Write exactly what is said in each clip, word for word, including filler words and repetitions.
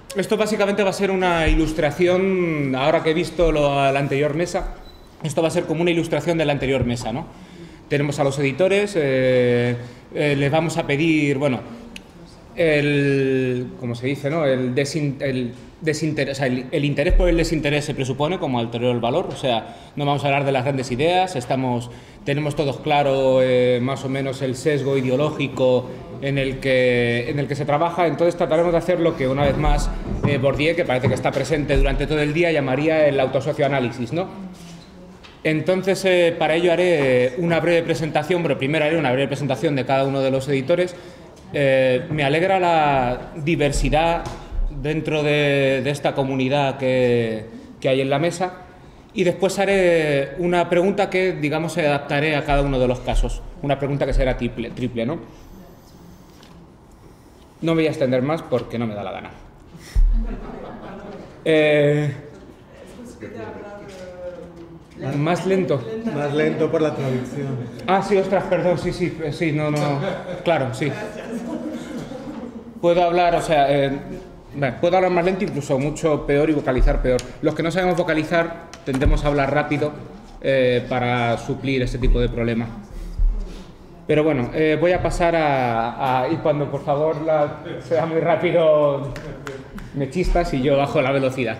esto básicamente va a ser una ilustración, ahora que he visto lo, la anterior mesa, esto va a ser como una ilustración de la anterior mesa, ¿no? Tenemos a los editores, eh, eh, les vamos a pedir, bueno, el, ¿cómo se dice, no? El, desin, el, desinterés, o sea, el, el interés por el desinterés se presupone como anterior el valor, o sea, no vamos a hablar de las grandes ideas, estamos, tenemos todos claro eh, más o menos el sesgo ideológico en el, que, en el que se trabaja, entonces trataremos de hacer lo que una vez más eh, Bourdieu, que parece que está presente durante todo el día, llamaría el autosocioanálisis, ¿no? Entonces, eh, para ello haré una breve presentación, pero primero haré una breve presentación de cada uno de los editores. Eh, me alegra la diversidad dentro de, de esta comunidad que, que hay en la mesa, y después haré una pregunta que, digamos, se adaptaré a cada uno de los casos, una pregunta que será triple, triple, ¿no? No me voy a extender más porque no me da la gana. Eh, Más lento. Más lento por la traducción. Ah, sí, ostras, perdón, sí, sí, sí, no, no, claro, sí. Puedo hablar, o sea, eh, bueno, puedo hablar más lento, incluso mucho peor, y vocalizar peor. Los que no sabemos vocalizar tendemos a hablar rápido eh, para suplir este tipo de problema. Pero bueno, eh, voy a pasar a, a... Y cuando por favor la, sea muy rápido, me chispas y yo bajo la velocidad.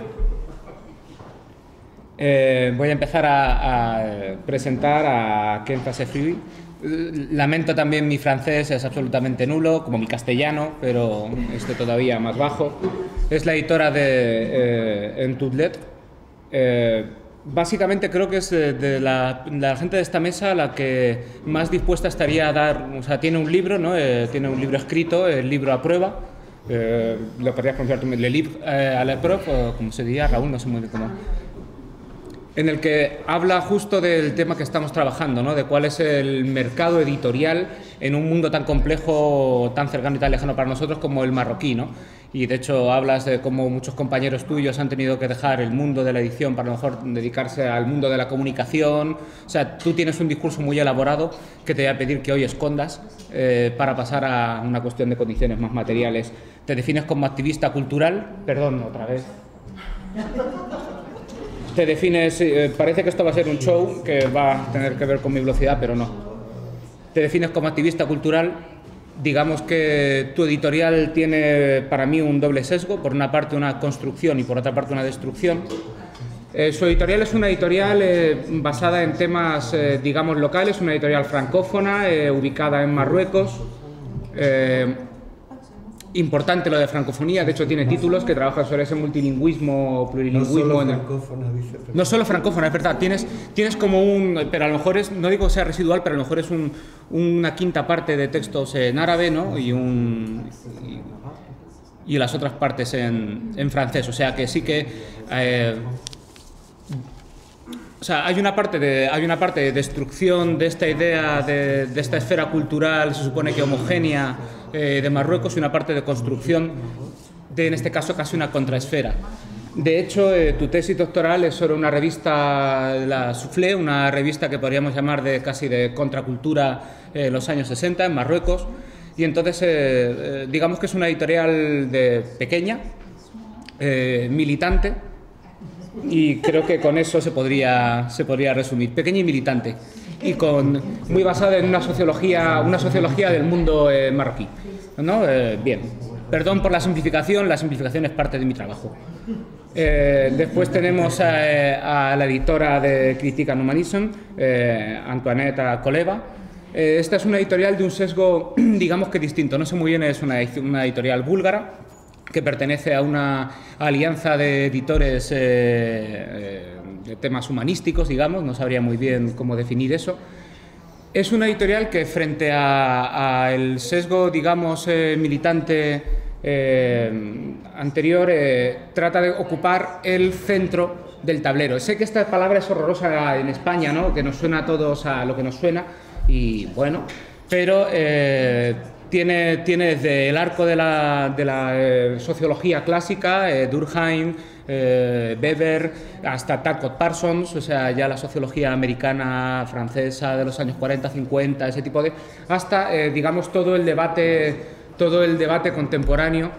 Eh, voy a empezar a, a presentar a Ken Fasefribi. Lamento también mi francés, es absolutamente nulo, como mi castellano, pero este todavía más bajo. Es la editora de eh, En Toutes Lettres. Eh, básicamente creo que es de, de la, la gente de esta mesa la que más dispuesta estaría a dar, o sea, tiene un libro, ¿no? Eh, tiene un libro escrito, el libro a prueba. Eh, lo querrías pronunciar tú, Le Livre eh, à l'épreuve, o como se diría, Raúl, no sé muy bien cómo. En el que habla justo del tema que estamos trabajando, ¿no? De cuál es el mercado editorial en un mundo tan complejo, tan cercano y tan lejano para nosotros como el marroquí, ¿no? Y de hecho hablas de cómo muchos compañeros tuyos han tenido que dejar el mundo de la edición para a lo mejor dedicarse al mundo de la comunicación. O sea, tú tienes un discurso muy elaborado que te voy a pedir que hoy escondas eh, para pasar a una cuestión de condiciones más materiales. Te defines como activista cultural, perdón, otra vez. Te defines, eh, parece que esto va a ser un show que va a tener que ver con mi velocidad, pero no. Te defines como activista cultural. Digamos que tu editorial tiene para mí un doble sesgo, por una parte una construcción y por otra parte una destrucción. Eh, su editorial es una editorial eh, basada en temas, eh, digamos, locales, una editorial francófona, eh, ubicada en Marruecos. Eh, Importante lo de francofonía, de hecho tiene títulos que trabajan sobre ese multilingüismo, plurilingüismo. No solo en el... francófona, dice. No solo francófona, es verdad, tienes, tienes como un, pero a lo mejor es, no digo que sea residual, pero a lo mejor es un, una quinta parte de textos en árabe, ¿no? Y, un, y, y las otras partes en, en francés, o sea que sí que... Eh, O sea, hay una parte de, hay una parte de destrucción de esta idea, de, de esta esfera cultural, se supone que homogénea, eh, de Marruecos, y una parte de construcción de, en este caso, casi una contraesfera. De hecho, eh, tu tesis doctoral es sobre una revista, la Soufflé, una revista que podríamos llamar de casi de contracultura en eh, los años sesenta, en Marruecos, y entonces, eh, eh, digamos que es una editorial de pequeña, eh, militante, y creo que con eso se podría, se podría resumir. Pequeña y militante, y con, muy basada en una sociología, una sociología del mundo eh, marroquí, ¿no? Eh, bien, perdón por la simplificación, la simplificación es parte de mi trabajo. Eh, después tenemos a, a la editora de Critique and Humanism, eh, Antoinette Coleva. Eh, esta es una editorial de un sesgo, digamos que distinto, no sé muy bien, es una, una editorial búlgara, que pertenece a una alianza de editores eh, eh, de temas humanísticos, digamos, no sabría muy bien cómo definir eso. Es una editorial que frente al sesgo, digamos, eh, militante eh, anterior, eh, trata de ocupar el centro del tablero. Sé que esta palabra es horrorosa en España, ¿no? Que nos suena a todos a lo que nos suena, y bueno, pero... Eh, Tiene, tiene desde el arco de la, de la eh, sociología clásica, eh, Durkheim, eh, Weber, hasta Talcott Parsons, o sea, ya la sociología americana, francesa de los años cuarenta, cincuenta, ese tipo de... hasta, eh, digamos, todo el debate, todo el debate contemporáneo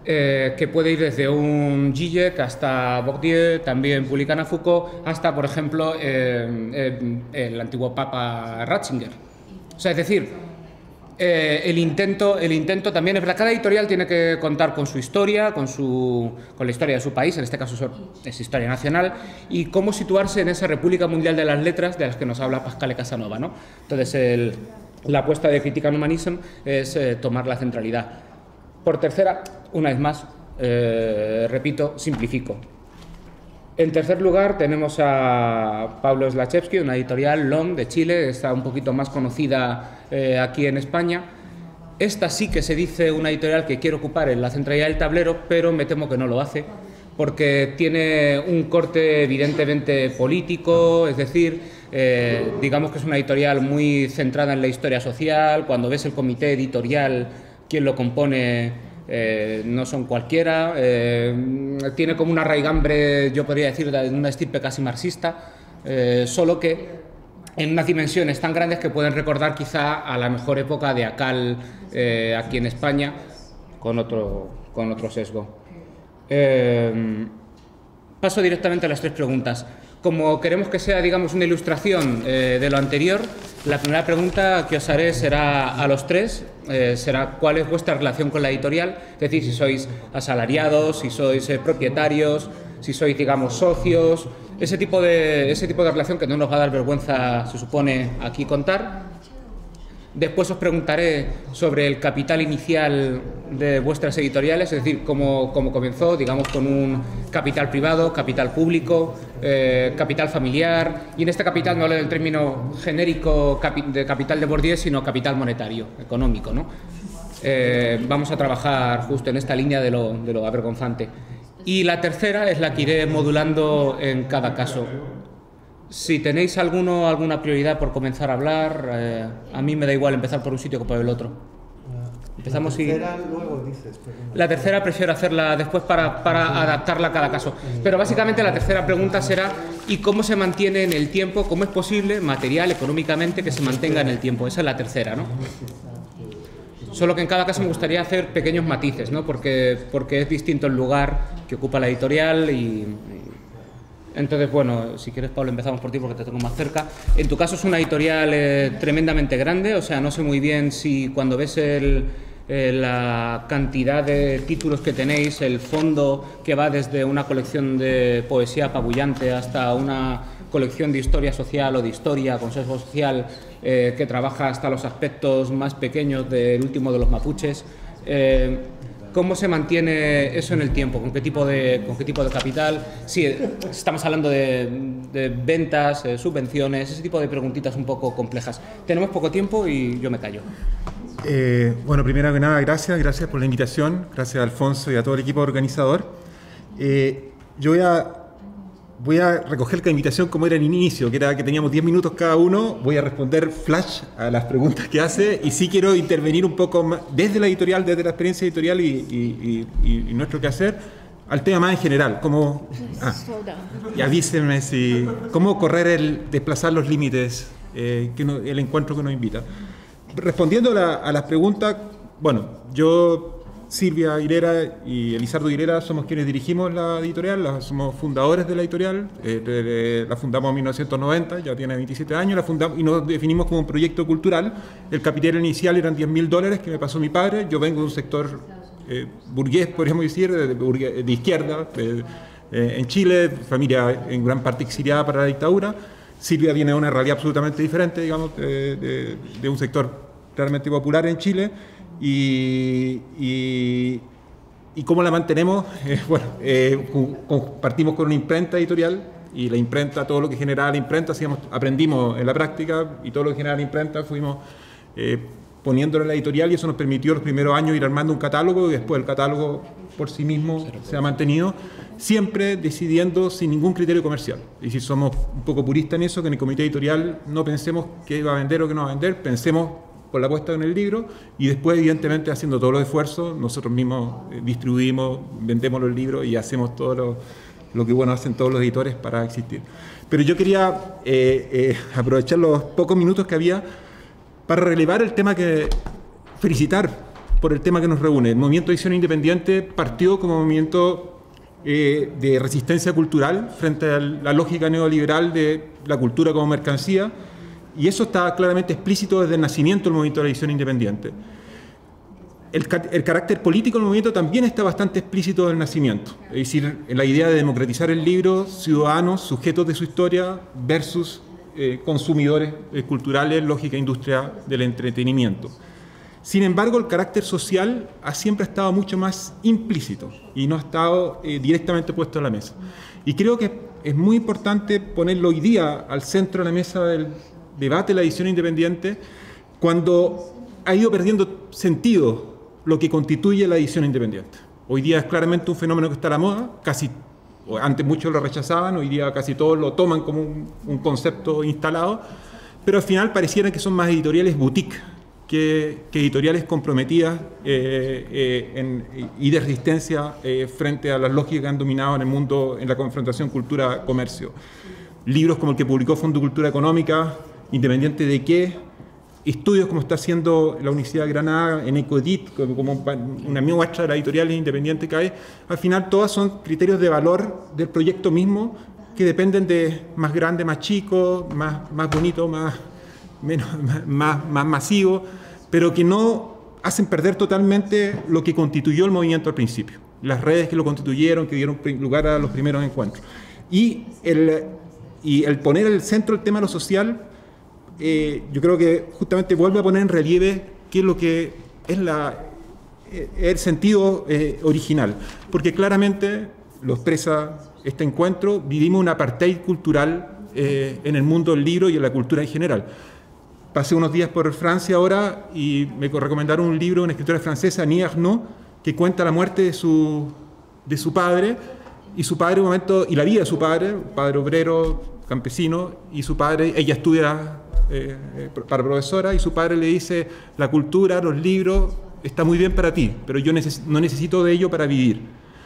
eh, que puede ir desde un Zizek hasta Bourdieu, también publican a Foucault, hasta, por ejemplo, eh, eh, el antiguo Papa Ratzinger. O sea, es decir, eh, el, intento, el intento también es verdad, cada editorial tiene que contar con su historia, con, su, con la historia de su país, en este caso es historia nacional, y cómo situarse en esa República Mundial de las Letras de las que nos habla Pascal Casanova, ¿no? Entonces, el, la apuesta de Critical Humanism es eh, tomar la centralidad. Por tercera, una vez más, eh, repito, simplifico. En tercer lugar tenemos a Pablo Zlachevsky, una editorial L O M de Chile, está un poquito más conocida eh, aquí en España. Esta sí que se dice una editorial que quiere ocupar en la centralidad del tablero, pero me temo que no lo hace, porque tiene un corte evidentemente político, es decir, eh, digamos que es una editorial muy centrada en la historia social. Cuando ves el comité editorial, quien lo compone eh, no son cualquiera, eh, tiene como una raigambre, yo podría decir, de una estirpe casi marxista, eh, solo que en unas dimensiones tan grandes que pueden recordar quizá a la mejor época de Acal eh, aquí en España, con otro, con otro sesgo. Eh, paso directamente a las tres preguntas. Como queremos que sea, digamos, una ilustración eh, de lo anterior, la primera pregunta que os haré será a los tres, eh, será cuál es vuestra relación con la editorial, es decir, si sois asalariados, si sois eh, propietarios, si sois, digamos, socios, ese tipo, de, ese tipo de relación que no nos va a dar vergüenza, se supone, aquí contar. Después os preguntaré sobre el capital inicial de vuestras editoriales, es decir, cómo, cómo comenzó, digamos, con un capital privado, capital público, eh, capital familiar, y en este capital no hablo del término genérico capi de capital de Bourdieu, sino capital monetario, económico, ¿no? Eh, vamos a trabajar justo en esta línea de lo, de lo avergonzante. Y la tercera es la que iré modulando en cada caso. Si tenéis alguno, alguna prioridad por comenzar a hablar, eh, a mí me da igual empezar por un sitio que por el otro. Empezamos la tercera, y... luego dices, perdón. La tercera prefiero hacerla después para, para adaptarla a cada caso. Pero básicamente la tercera pregunta será ¿y cómo se mantiene en el tiempo? ¿Cómo es posible, material, económicamente, que se mantenga en el tiempo? Esa es la tercera, ¿no? Solo que en cada caso me gustaría hacer pequeños matices, ¿no? Porque, porque es distinto el lugar que ocupa la editorial y... y entonces, bueno, si quieres, Pablo, empezamos por ti porque te tengo más cerca. En tu caso es una editorial eh, tremendamente grande, o sea, no sé muy bien si cuando ves el, eh, la cantidad de títulos que tenéis, el fondo que va desde una colección de poesía apabullante hasta una colección de historia social o de historia, consejo social, eh, que trabaja hasta los aspectos más pequeños del último de los mapuches. Eh, ¿Cómo se mantiene eso en el tiempo? ¿Con qué tipo de, con qué tipo de capital? Sí, estamos hablando de, de ventas, eh, subvenciones, ese tipo de preguntitas un poco complejas. Tenemos poco tiempo y yo me callo. Eh, bueno, primero que nada, gracias, gracias por la invitación, gracias a Alfonso y a todo el equipo organizador. Eh, yo voy a, voy a recoger la invitación como era en inicio, que era que teníamos diez minutos cada uno. Voy a responder flash a las preguntas que hace y sí quiero intervenir un poco más, desde la editorial, desde la experiencia editorial y, y, y, y nuestro quehacer, al tema más en general, cómo, ah, y avísenme si, cómo correr el, desplazar los límites, eh, que no, el encuentro que nos invita. Respondiendo a, la, a las preguntas, bueno, yo... Silvia Irera y Elizardo Irera somos quienes dirigimos la editorial, la, somos fundadores de la editorial, eh, de, de, la fundamos en mil novecientos noventa, ya tiene veintisiete años, la fundamos y nos definimos como un proyecto cultural. El capital inicial eran diez mil dólares que me pasó mi padre. Yo vengo de un sector eh, burgués, podríamos decir, de, de, de izquierda, de, eh, en Chile, familia en gran parte exiliada para la dictadura. Silvia viene de una realidad absolutamente diferente, digamos, de, de, de un sector realmente popular en Chile. Y, y, y cómo la mantenemos, eh, bueno, eh, partimos con una imprenta editorial y la imprenta, todo lo que generaba la imprenta, hacíamos, aprendimos en la práctica y todo lo que generaba la imprenta fuimos eh, poniéndolo en la editorial y eso nos permitió los primeros años ir armando un catálogo y después el catálogo por sí mismo se ha mantenido, siempre decidiendo sin ningún criterio comercial. Y si somos un poco puristas en eso, que en el comité editorial no pensemos qué va a vender o qué no va a vender, pensemos por la puesta en el libro y después evidentemente haciendo todos los esfuerzos, nosotros mismos eh, distribuimos, vendemos los libros y hacemos todo lo, lo que bueno hacen todos los editores para existir. Pero yo quería eh, eh, aprovechar los pocos minutos que había para relevar el tema que felicitar por el tema que nos reúne. El movimiento de edición independiente partió como movimiento eh, de resistencia cultural frente a la lógica neoliberal de la cultura como mercancía, y eso está claramente explícito desde el nacimiento del movimiento de la edición independiente. El, el carácter político del movimiento también está bastante explícito desde el nacimiento, es decir, la idea de democratizar el libro, ciudadanos, sujetos de su historia, versus eh, consumidores eh, culturales, lógica industria del entretenimiento. Sin embargo, el carácter social ha siempre estado mucho más implícito y no ha estado eh, directamente puesto en la mesa. Y creo que es muy importante ponerlo hoy día al centro de la mesa del debate de la edición independiente, cuando ha ido perdiendo sentido lo que constituye la edición independiente. Hoy día es claramente un fenómeno que está a la moda, casi, antes muchos lo rechazaban, hoy día casi todos lo toman como un, un concepto instalado, pero al final parecieran que son más editoriales boutique que, que editoriales comprometidas eh, eh, en, y de resistencia eh, frente a las lógicas que han dominado en el mundo en la confrontación cultura-comercio. Libros como el que publicó Fondo Cultura Económica, Independiente de qué, estudios como está haciendo la Universidad de Granada en Ecodit, como, como una muestra de la editorial independiente que hay, al final todas son criterios de valor del proyecto mismo que dependen de más grande, más chico, más, más bonito, más, menos, más, más masivo, pero que no hacen perder totalmente lo que constituyó el movimiento al principio, las redes que lo constituyeron, que dieron lugar a los primeros encuentros. Y el, y el poner el centro el tema de lo social, Eh, yo creo que justamente vuelve a poner en relieve qué es lo que es la, eh, el sentido eh, original, porque claramente lo expresa este encuentro, vivimos un apartheid cultural eh, en el mundo del libro y en la cultura en general. Pasé unos días por Francia ahora y me recomendaron un libro de una escritora francesa, Annie Ernaux, que cuenta la muerte de su, de su padre, y su padre, un momento, y la vida de su padre, padre obrero, campesino, y su padre, ella estudia Eh, eh, para profesora, y su padre le dice: la cultura, los libros, está muy bien para ti, pero yo neces no necesito de ello para vivir.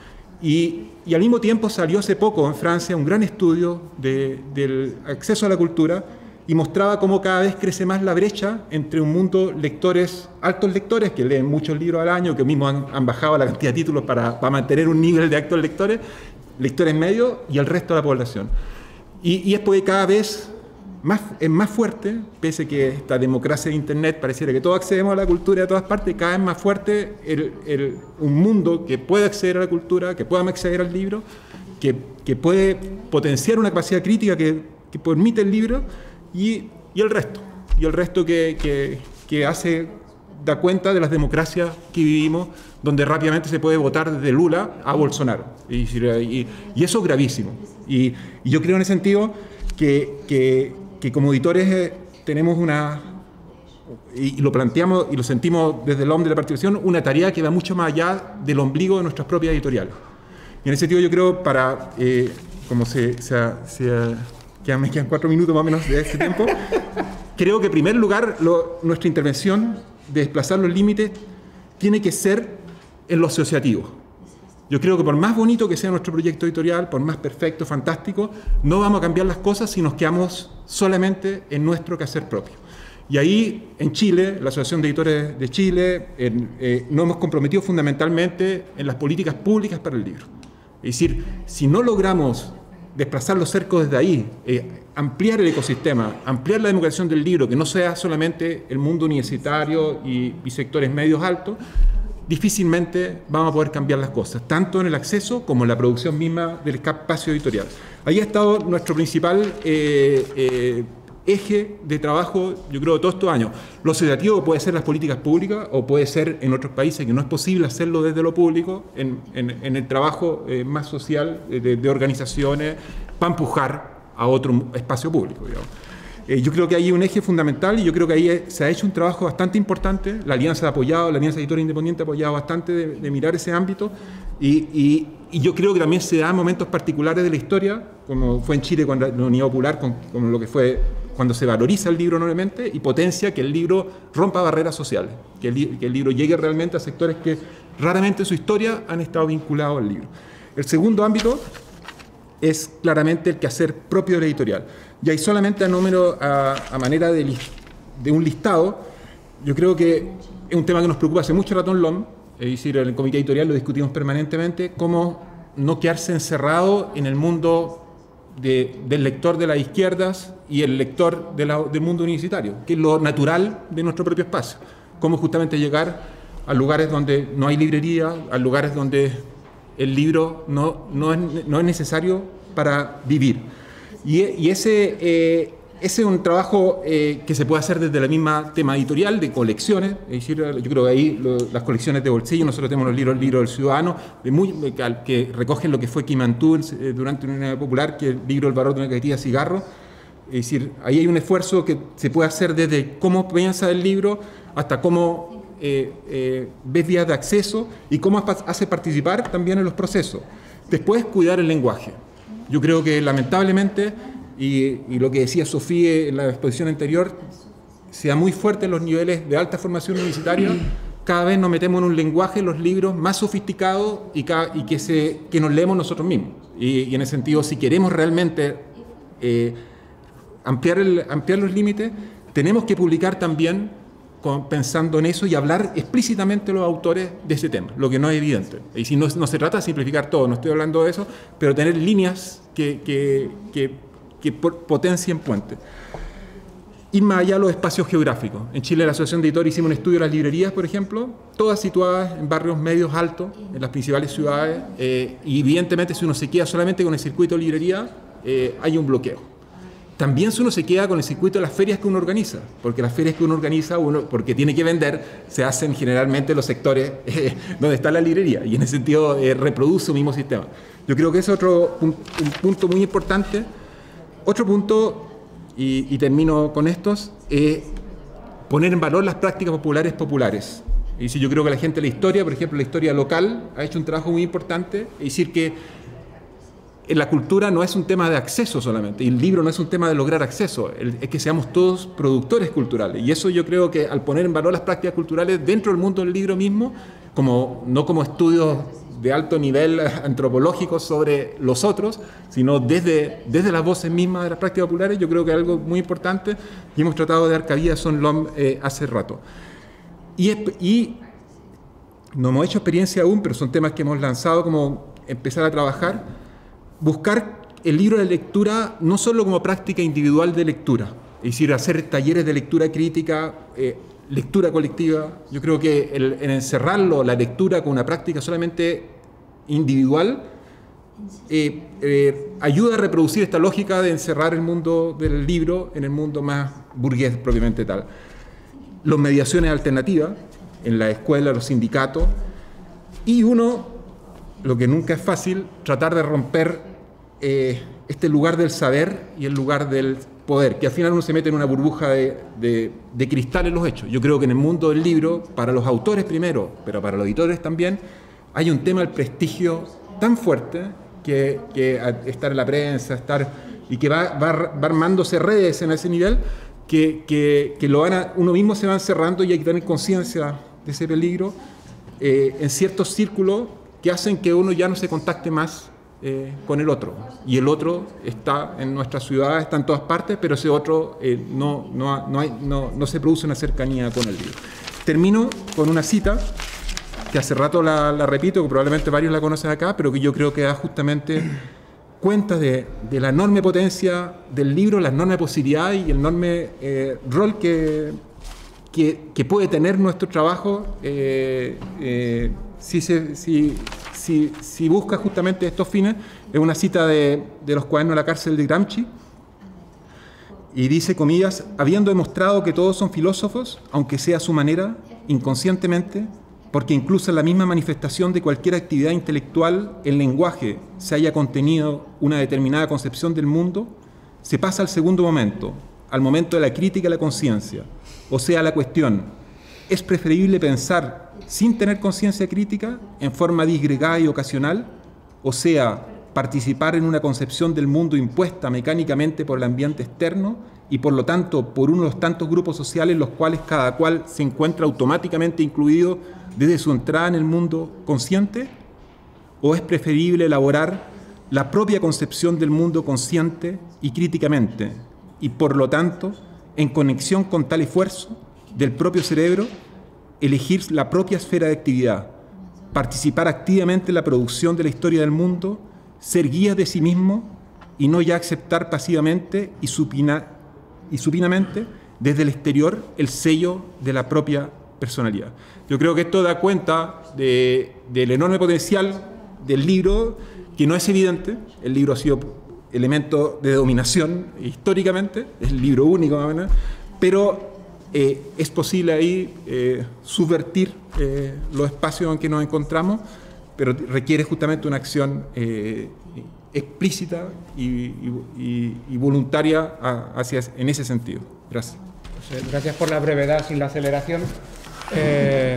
Y, y al mismo tiempo salió hace poco en Francia un gran estudio de, del acceso a la cultura, y mostraba cómo cada vez crece más la brecha entre un mundo lectores, altos lectores, que leen muchos libros al año, que mismos han, han bajado la cantidad de títulos para, para mantener un nivel de altos lectores, lectores medios, y el resto de la población. Y, y es porque cada vez Más, es más fuerte, pese a que esta democracia de Internet pareciera que todos accedemos a la cultura de todas partes, cada vez más fuerte el, el, un mundo que puede acceder a la cultura, que pueda acceder al libro, que, que puede potenciar una capacidad crítica que, que permite el libro, y, y el resto, y el resto que, que, que hace, da cuenta de las democracias que vivimos, donde rápidamente se puede votar desde Lula a Bolsonaro, y, y, y eso es gravísimo. Y, y yo creo en ese sentido que, que que como editores eh, tenemos una, y, y lo planteamos y lo sentimos desde el O M de la participación, una tarea que va mucho más allá del ombligo de nuestras propias editoriales. Y en ese sentido yo creo, para, eh, como se, se, se quedan, me quedan cuatro minutos más o menos de este tiempo, creo que en primer lugar lo, nuestra intervención de desplazar los límites tiene que ser en lo asociativo. Yo creo que por más bonito que sea nuestro proyecto editorial, por más perfecto, fantástico, no vamos a cambiar las cosas si nos quedamos solamente en nuestro quehacer propio. Y ahí, en Chile, la Asociación de Editores de Chile, en, eh, nos hemos comprometido fundamentalmente en las políticas públicas para el libro. Es decir, si no logramos desplazar los cercos desde ahí, eh, ampliar el ecosistema, ampliar la democratización del libro, que no sea solamente el mundo universitario y, y sectores medios altos, difícilmente vamos a poder cambiar las cosas, tanto en el acceso como en la producción misma del espacio editorial. Ahí ha estado nuestro principal eh, eh, eje de trabajo, yo creo, de todos estos años. Lo asociativo puede ser las políticas públicas, o puede ser en otros países que no es posible hacerlo desde lo público, en, en, en el trabajo eh, más social de, de organizaciones, para empujar a otro espacio público, digamos. Eh, yo creo que hay un eje fundamental, y yo creo que ahí se ha hecho un trabajo bastante importante. La Alianza ha apoyado, la Alianza de Editores Independientes ha apoyado bastante de, de mirar ese ámbito, y, y, y yo creo que también se dan momentos particulares de la historia, como fue en Chile cuando la Unidad Popular, con, con lo que fue cuando se valoriza el libro enormemente y potencia que el libro rompa barreras sociales, que el, que el libro llegue realmente a sectores que raramente en su historia han estado vinculados al libro. El segundo ámbito es claramente el quehacer propio de la editorial. Y ahí solamente a, número, a, a manera de, list, de un listado, yo creo que es un tema que nos preocupa hace mucho rato en L O M, es decir, en el comité editorial lo discutimos permanentemente, cómo no quedarse encerrado en el mundo de, del lector de las izquierdas y el lector de la, del mundo universitario, que es lo natural de nuestro propio espacio. Cómo justamente llegar a lugares donde no hay librería, a lugares donde el libro no, no, es, no es necesario para vivir. Y, y ese, eh, ese es un trabajo eh, que se puede hacer desde la misma tema editorial, de colecciones. Es decir, yo creo que ahí lo, las colecciones de bolsillo, nosotros tenemos los libros, el libro del ciudadano, de muy, que recogen lo que fue Quimantú eh, durante una Unidad Popular, que es el libro El valor de una cajetilla de cigarro. Es decir, ahí hay un esfuerzo que se puede hacer desde cómo piensa el libro hasta cómo eh, eh, ves vías de acceso y cómo hace participar también en los procesos. Después, cuidar el lenguaje. Yo creo que lamentablemente, y, y lo que decía Sofía en la exposición anterior, sea muy fuerte en los niveles de alta formación universitaria, cada vez nos metemos en un lenguaje en los libros más sofisticado y, cada, y que, se, que nos leemos nosotros mismos. Y, y en ese sentido, si queremos realmente eh, ampliar, el, ampliar los límites, tenemos que publicar también con, pensando en eso y hablar explícitamente los autores de ese tema, lo que no es evidente. Y si no, no se trata de simplificar todo, no estoy hablando de eso, pero tener líneas que, que, que, que potencien puentes. Ir más allá de los espacios geográficos. En Chile, la Asociación de Editores hicimos un estudio de las librerías, por ejemplo, todas situadas en barrios medios altos, en las principales ciudades, eh, y evidentemente si uno se queda solamente con el circuito de librería, eh, hay un bloqueo. También si uno se queda con el circuito de las ferias que uno organiza, porque las ferias que uno organiza, uno, porque tiene que vender, se hacen generalmente en los sectores eh, donde está la librería, y en ese sentido eh, reproduce un mismo sistema. Yo creo que es otro un, un punto muy importante. Otro punto, y, y termino con estos, es poner en valor las prácticas populares populares. Y si yo creo que la gente de la historia, por ejemplo, la historia local, ha hecho un trabajo muy importante, es decir, que la cultura no es un tema de acceso solamente, y el libro no es un tema de lograr acceso, es que seamos todos productores culturales. Y eso yo creo que al poner en valor las prácticas culturales dentro del mundo del libro mismo, como, no como estudios de alto nivel antropológico sobre los otros, sino desde, desde las voces mismas de las prácticas populares, yo creo que es algo muy importante y hemos tratado de dar cabida a eso en L O M eh, hace rato. Y, y no hemos hecho experiencia aún, pero son temas que hemos lanzado como empezar a trabajar. Buscar el libro de lectura no solo como práctica individual de lectura, es decir, hacer talleres de lectura crítica, eh, lectura colectiva. Yo creo que el, el encerrarlo, la lectura, con una práctica solamente individual, eh, eh, ayuda a reproducir esta lógica de encerrar el mundo del libro en el mundo más burgués propiamente tal. Las mediaciones alternativas en la escuela, los sindicatos, y uno, lo que nunca es fácil, tratar de romper Eh, este lugar del saber y el lugar del poder, que al final uno se mete en una burbuja de, de, de cristal en los hechos. Yo creo que en el mundo del libro, para los autores primero, pero para los editores también, hay un tema del prestigio tan fuerte que, que estar en la prensa, estar y que va, va, va armándose redes en ese nivel, que, que, que lo van a, uno mismo se va encerrando y hay que tener conciencia de ese peligro eh, en ciertos círculos que hacen que uno ya no se contacte más Eh, con el otro, y el otro está en nuestra ciudad, está en todas partes, pero ese otro eh, no, no, no, hay, no, no se produce una cercanía con el libro. Termino con una cita que hace rato la, la repito, que probablemente varios la conocen acá, pero que yo creo que da justamente cuenta de, de la enorme potencia del libro, la enorme posibilidad y el enorme eh, rol que, que, que puede tener nuestro trabajo eh, eh, si se... Si, Si, si busca justamente estos fines. Es una cita de, de los cuadernos de la cárcel de Gramsci, y dice, comillas, habiendo demostrado que todos son filósofos, aunque sea a su manera, inconscientemente, porque incluso en la misma manifestación de cualquier actividad intelectual, el lenguaje se haya contenido una determinada concepción del mundo, se pasa al segundo momento, al momento de la crítica a la conciencia, o sea, la cuestión, ¿es preferible pensar sin tener conciencia crítica, en forma disgregada y ocasional, o sea, participar en una concepción del mundo impuesta mecánicamente por el ambiente externo y por lo tanto por uno de los tantos grupos sociales en los cuales cada cual se encuentra automáticamente incluido desde su entrada en el mundo consciente? ¿O es preferible elaborar la propia concepción del mundo consciente y críticamente, y por lo tanto en conexión con tal esfuerzo, del propio cerebro, elegir la propia esfera de actividad, participar activamente en la producción de la historia del mundo, ser guías de sí mismo y no ya aceptar pasivamente y, supina, y supinamente desde el exterior el sello de la propia personalidad. Yo creo que esto da cuenta de, del enorme potencial del libro, que no es evidente. El libro ha sido elemento de dominación históricamente, es el libro único más o menos, pero eh, es posible ahí eh, subvertir eh, los espacios en que nos encontramos, pero requiere justamente una acción eh, explícita y, y, y, y voluntaria a, hacia, en ese sentido. Gracias. Gracias por la brevedad sin la aceleración. Eh,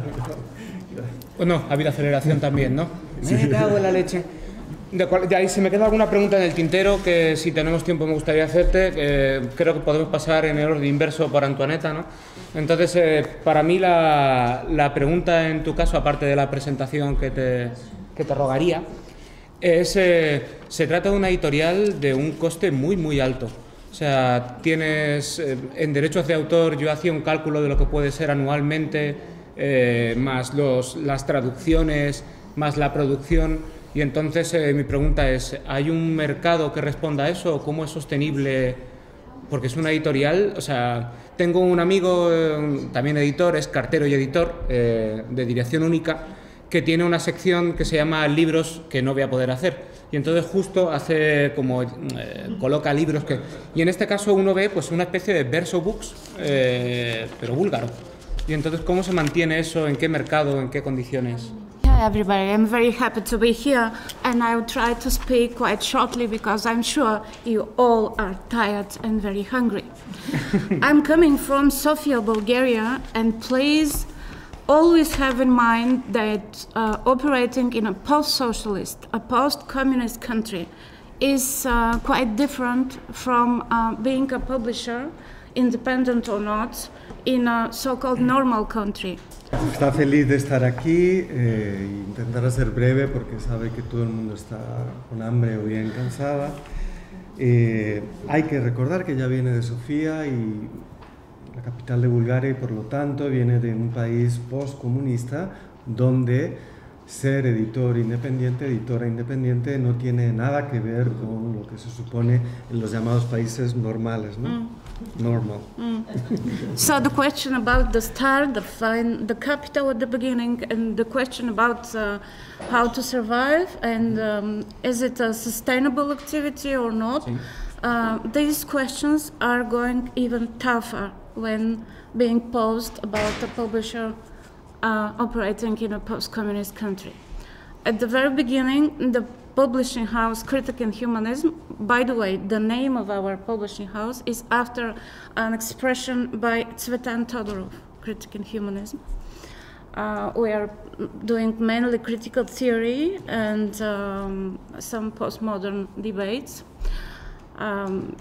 bueno, ha habido aceleración también, ¿no? Me cago en la leche. De, cual, de ahí, si me queda alguna pregunta en el tintero, que si tenemos tiempo me gustaría hacerte, eh, creo que podemos pasar en el orden inverso por Antoaneta, ¿no? Entonces, eh, para mí la, la pregunta en tu caso, aparte de la presentación que te, que te rogaría, es, eh, se trata de una editorial de un coste muy, muy alto. O sea, tienes, eh, en derechos de autor yo hacía un cálculo de lo que puede ser anualmente, eh, más los, las traducciones, más la producción. Y entonces eh, mi pregunta es, ¿hay un mercado que responda a eso? ¿Cómo es sostenible? Porque es una editorial, o sea, tengo un amigo, eh, también editor, es cartero y editor, eh, de dirección única, que tiene una sección que se llama libros que no voy a poder hacer. Y entonces justo hace como, eh, coloca libros que... Y en este caso uno ve pues una especie de verso books, eh, pero búlgaro. Y entonces, ¿cómo se mantiene eso? ¿En qué mercado? ¿En qué condiciones? Hi everybody, I'm very happy to be here and I will try to speak quite shortly because I'm sure you all are tired and very hungry. I'm coming from Sofia, Bulgaria, and please always have in mind that uh, operating in a post-socialist, a post-communist country is uh, quite different from uh, being a publisher, independent or not, in a so-called normal country. Está feliz de estar aquí, eh, intentará ser breve porque sabe que todo el mundo está con hambre o bien cansada. Eh, hay que recordar que ya viene de Sofía y la capital de Bulgaria y por lo tanto viene de un país postcomunista donde ser editor independiente, editora independiente no tiene nada que ver con lo que se supone en los llamados países normales, ¿no? Mm. Normal. Mm. So the question about the start, the find, the capital at the beginning, and the question about uh, how to survive and um, is it a sustainable activity or not? Sí. Uh, these questions are going even tougher when being posed about a publisher uh, operating in a post-communist country. At the very beginning, the publishing house Critic and Humanism, by the way, the name of our publishing house is after an expression by Tsvetan Todorov, Critic and Humanism. Uh, we are doing mainly critical theory and um, some postmodern debates. Um,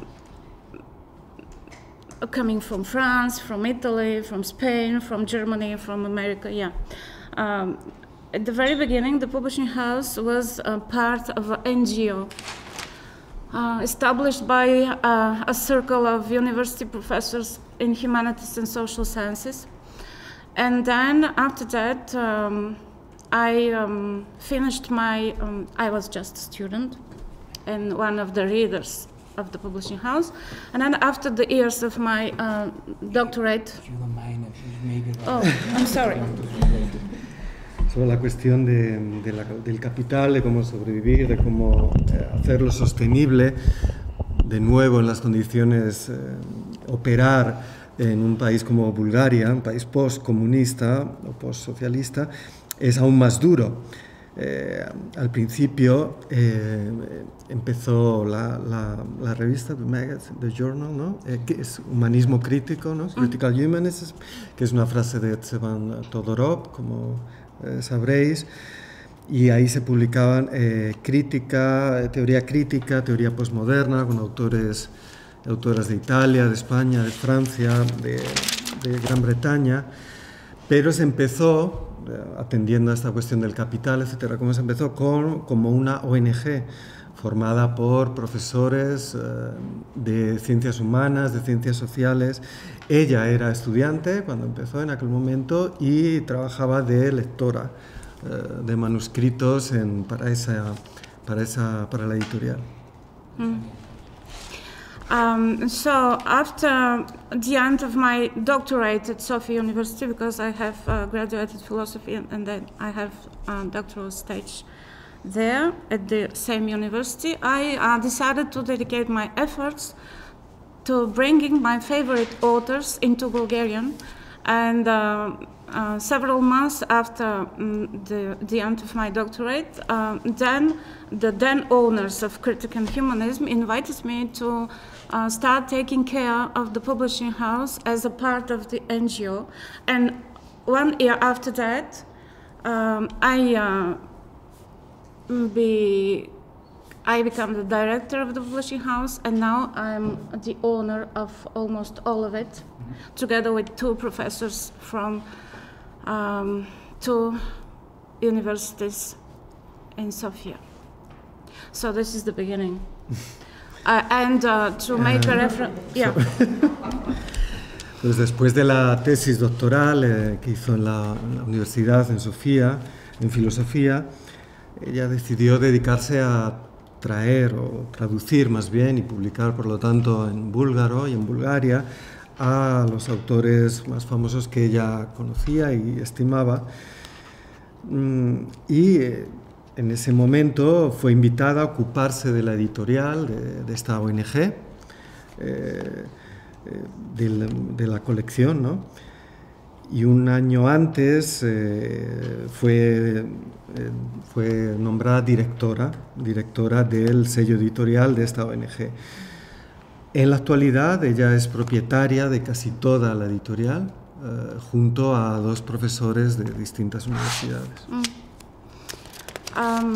coming from France, from Italy, from Spain, from Germany, from America, yeah. Um, At the very beginning, the publishing house was a part of an N G O uh, established by uh, a circle of university professors in humanities and social sciences. And then after that, um, I um, finished my, um, I was just a student and one of the readers of the publishing house. And then after the years of my uh, doctorate, oh, I'm sorry. Sobre la cuestión de, de la, del capital, de cómo sobrevivir, de cómo eh, hacerlo sostenible, de nuevo en las condiciones, eh, operar en un país como Bulgaria, un país postcomunista o postsocialista, es aún más duro. Eh, al principio eh, empezó la, la, la revista, The Magazine, The Journal, ¿no? eh, que es humanismo crítico, ¿no? Critical Humanism, que es una frase de Tsvetan Todorov, como Eh, sabréis, y ahí se publicaban eh, crítica, teoría crítica, teoría postmoderna, con autores, autoras de Italia, de España, de Francia, de, de Gran Bretaña, pero se empezó, eh, atendiendo a esta cuestión del capital, etcétera, como se empezó con, como una O N G formada por profesores eh, de ciencias humanas, de ciencias sociales, Ella era estudiante cuando empezó en aquel momento y trabajaba de lectora uh, de manuscritos en, para, esa, para, esa, para la editorial. Mm. Um, so after the end of my doctorate at Sofia University, because I have uh, graduated philosophy and, and then I have a doctoral stage there at the same university, I uh, decided to dedicate my efforts to bringing my favorite authors into Bulgarian. And uh, uh, several months after um, the, the end of my doctorate, uh, then the then owners of Critic and Humanism invited me to uh, start taking care of the publishing house as a part of the N G O. And one year after that, um, I uh, be I became the director of the publishing house, and now I'm the owner of almost all of it, mm-hmm. together with two professors from um, two universities in Sofia. So this is the beginning. uh, and uh, to make a reference, yeah. Pues después de la tesis doctoral eh, que hizo en la, en la universidad en Sofía, en filosofía, ella decidió dedicarse a traer o traducir más bien y publicar, por lo tanto, en búlgaro y en Bulgaria a los autores más famosos que ella conocía y estimaba. Y en ese momento fue invitada a ocuparse de la editorial de, de esta O N G, eh, de, de la colección, ¿no? Y un año antes eh, fue, eh, fue nombrada directora, directora del sello editorial de esta O N G. En la actualidad ella es propietaria de casi toda la editorial, eh, junto a dos profesores de distintas universidades. Mm. Um.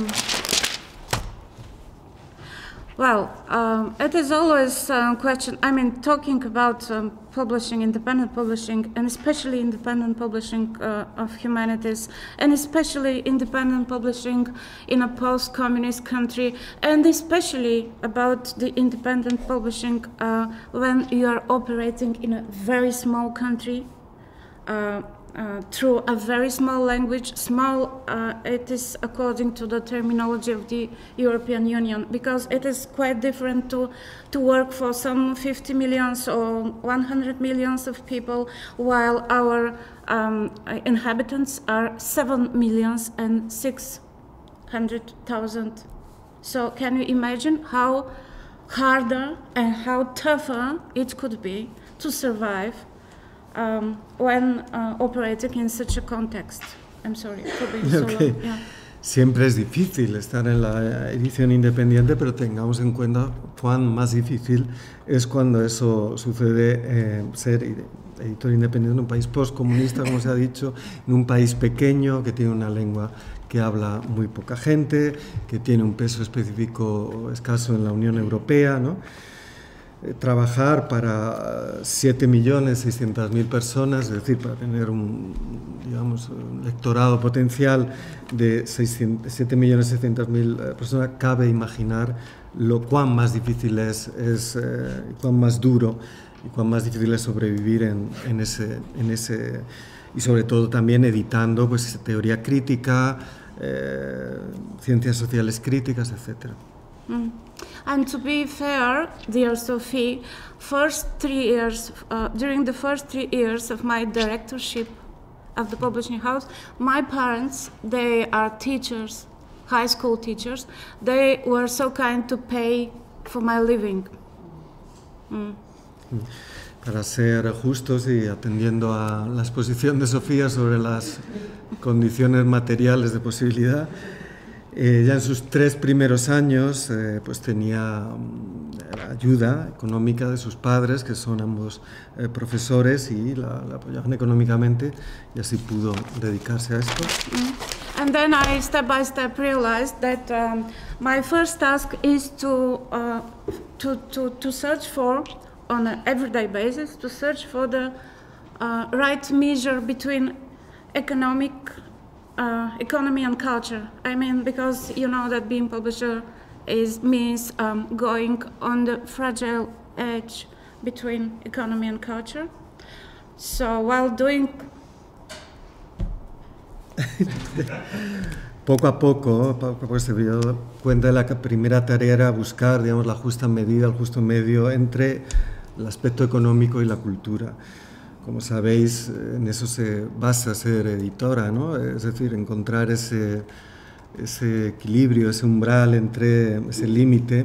Well, um, it is always a question, I mean, talking about um, publishing, independent publishing, and especially independent publishing uh, of humanities, and especially independent publishing in a post-communist country, and especially about the independent publishing uh, when you are operating in a very small country, uh, Uh, through a very small language. Small, uh, it is according to the terminology of the European Union, because it is quite different to, to work for some fifty millions or one hundred millions of people, while our um, inhabitants are seven millions and six hundred thousand. So can you imagine how harder and how tougher it could be to survive Um, when uh, operating in such a context? I'm sorry for being so okay. long. Yeah. Siempre es difícil estar en la edición independiente, pero tengamos en cuenta cuán más difícil es cuando eso sucede, eh, ser editor independiente en un país postcomunista, como se ha dicho, en un país pequeño que tiene una lengua que habla muy poca gente, que tiene un peso específico escaso en la Unión Europea, ¿no? Trabajar para siete millones seiscientas mil personas, es decir, para tener un, digamos, un lectorado potencial de siete millones seiscientas mil personas, cabe imaginar lo cuán más difícil es, es eh, cuán más duro y cuán más difícil es sobrevivir en, en, ese, en ese, y sobre todo también editando pues, teoría crítica, eh, ciencias sociales críticas, etcétera. Mm. And to be fair, dear Sophie, first three years, uh, during the first three years of my directorship of the publishing house, my parents, they are teachers, high school teachers, they were so kind to pay for my living. Mm. Para ser justos y atendiendo a la exposición de Sofía sobre las condiciones materiales de posibilidad, Eh, ya en sus tres primeros años eh, pues tenía um, ayuda económica de sus padres, que son ambos eh, profesores, y la, la apoyaban económicamente, y así pudo dedicarse a esto. Mm. And then I step by step realized that um, my first task is to, uh, to, to, to search for, on an everyday basis, to search for the uh, right measure between economic Uh, economy and culture. I mean, because you know that being publisher is means um, going on the fragile edge between economy and culture. So while doing Poco a poco, poco a poco se dio cuenta de la que primera tarea era buscar, digamos, la justa medida, el justo medio entre el aspecto económico y la cultura. Como sabéis, en eso se basa ser editora, ¿no? Es decir, encontrar ese, ese equilibrio, ese umbral, entre ese límite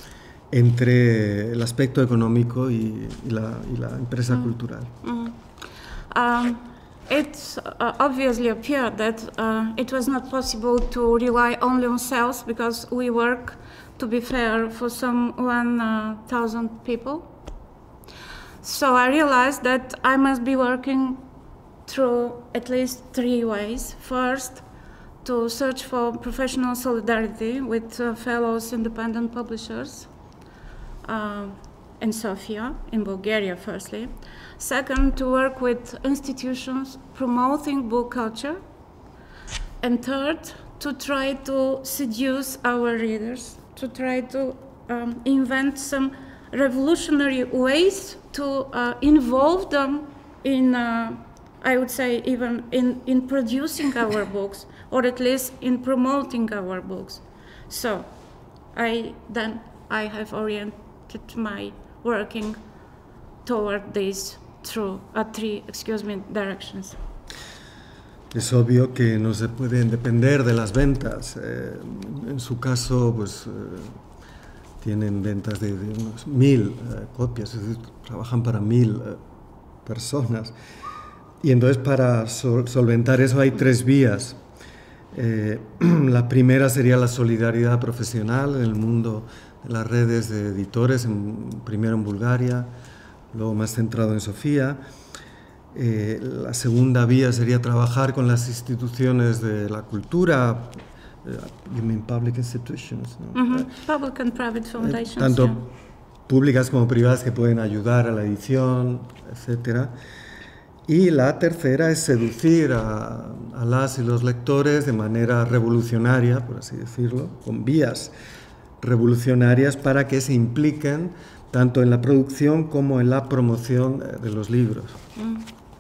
entre el aspecto económico y, y, la, y la empresa mm. cultural. Mm. Um. It uh, obviously appeared that uh, it was not possible to rely only on sales because we work, to be fair, for some one thousand uh, people. So I realized that I must be working through at least three ways. First, to search for professional solidarity with uh, fellows independent publishers uh, in Sofia, in Bulgaria, firstly. Second, to work with institutions promoting book culture. And third, to try to seduce our readers, to try to um, invent some revolutionary ways to uh, involve them in, uh, I would say, even in, in producing our books, or at least in promoting our books. So I then I have oriented my working toward these through uh, three, excuse me, directions. Es obvio que no se pueden depender de las ventas. Eh, en su caso, pues eh, tienen ventas de, de unos mil eh, copias, es decir, trabajan para mil eh, personas. Y entonces para sol solventar eso hay tres vías. Eh, la primera sería la solidaridad profesional en el mundo de las redes de editores, en, primero en Bulgaria, luego más centrado en Sofía. Eh, la segunda vía sería trabajar con las instituciones de la cultura, uh, you mean public institutions, ¿no? Mm-hmm. uh, public and private foundations, eh, tanto yeah. públicas como privadas que pueden ayudar a la edición, etcétera. Y la tercera es seducir a, a las y los lectores de manera revolucionaria, por así decirlo, con vías revolucionarias para que se impliquen tanto en la producción como en la promoción de los libros. Mm.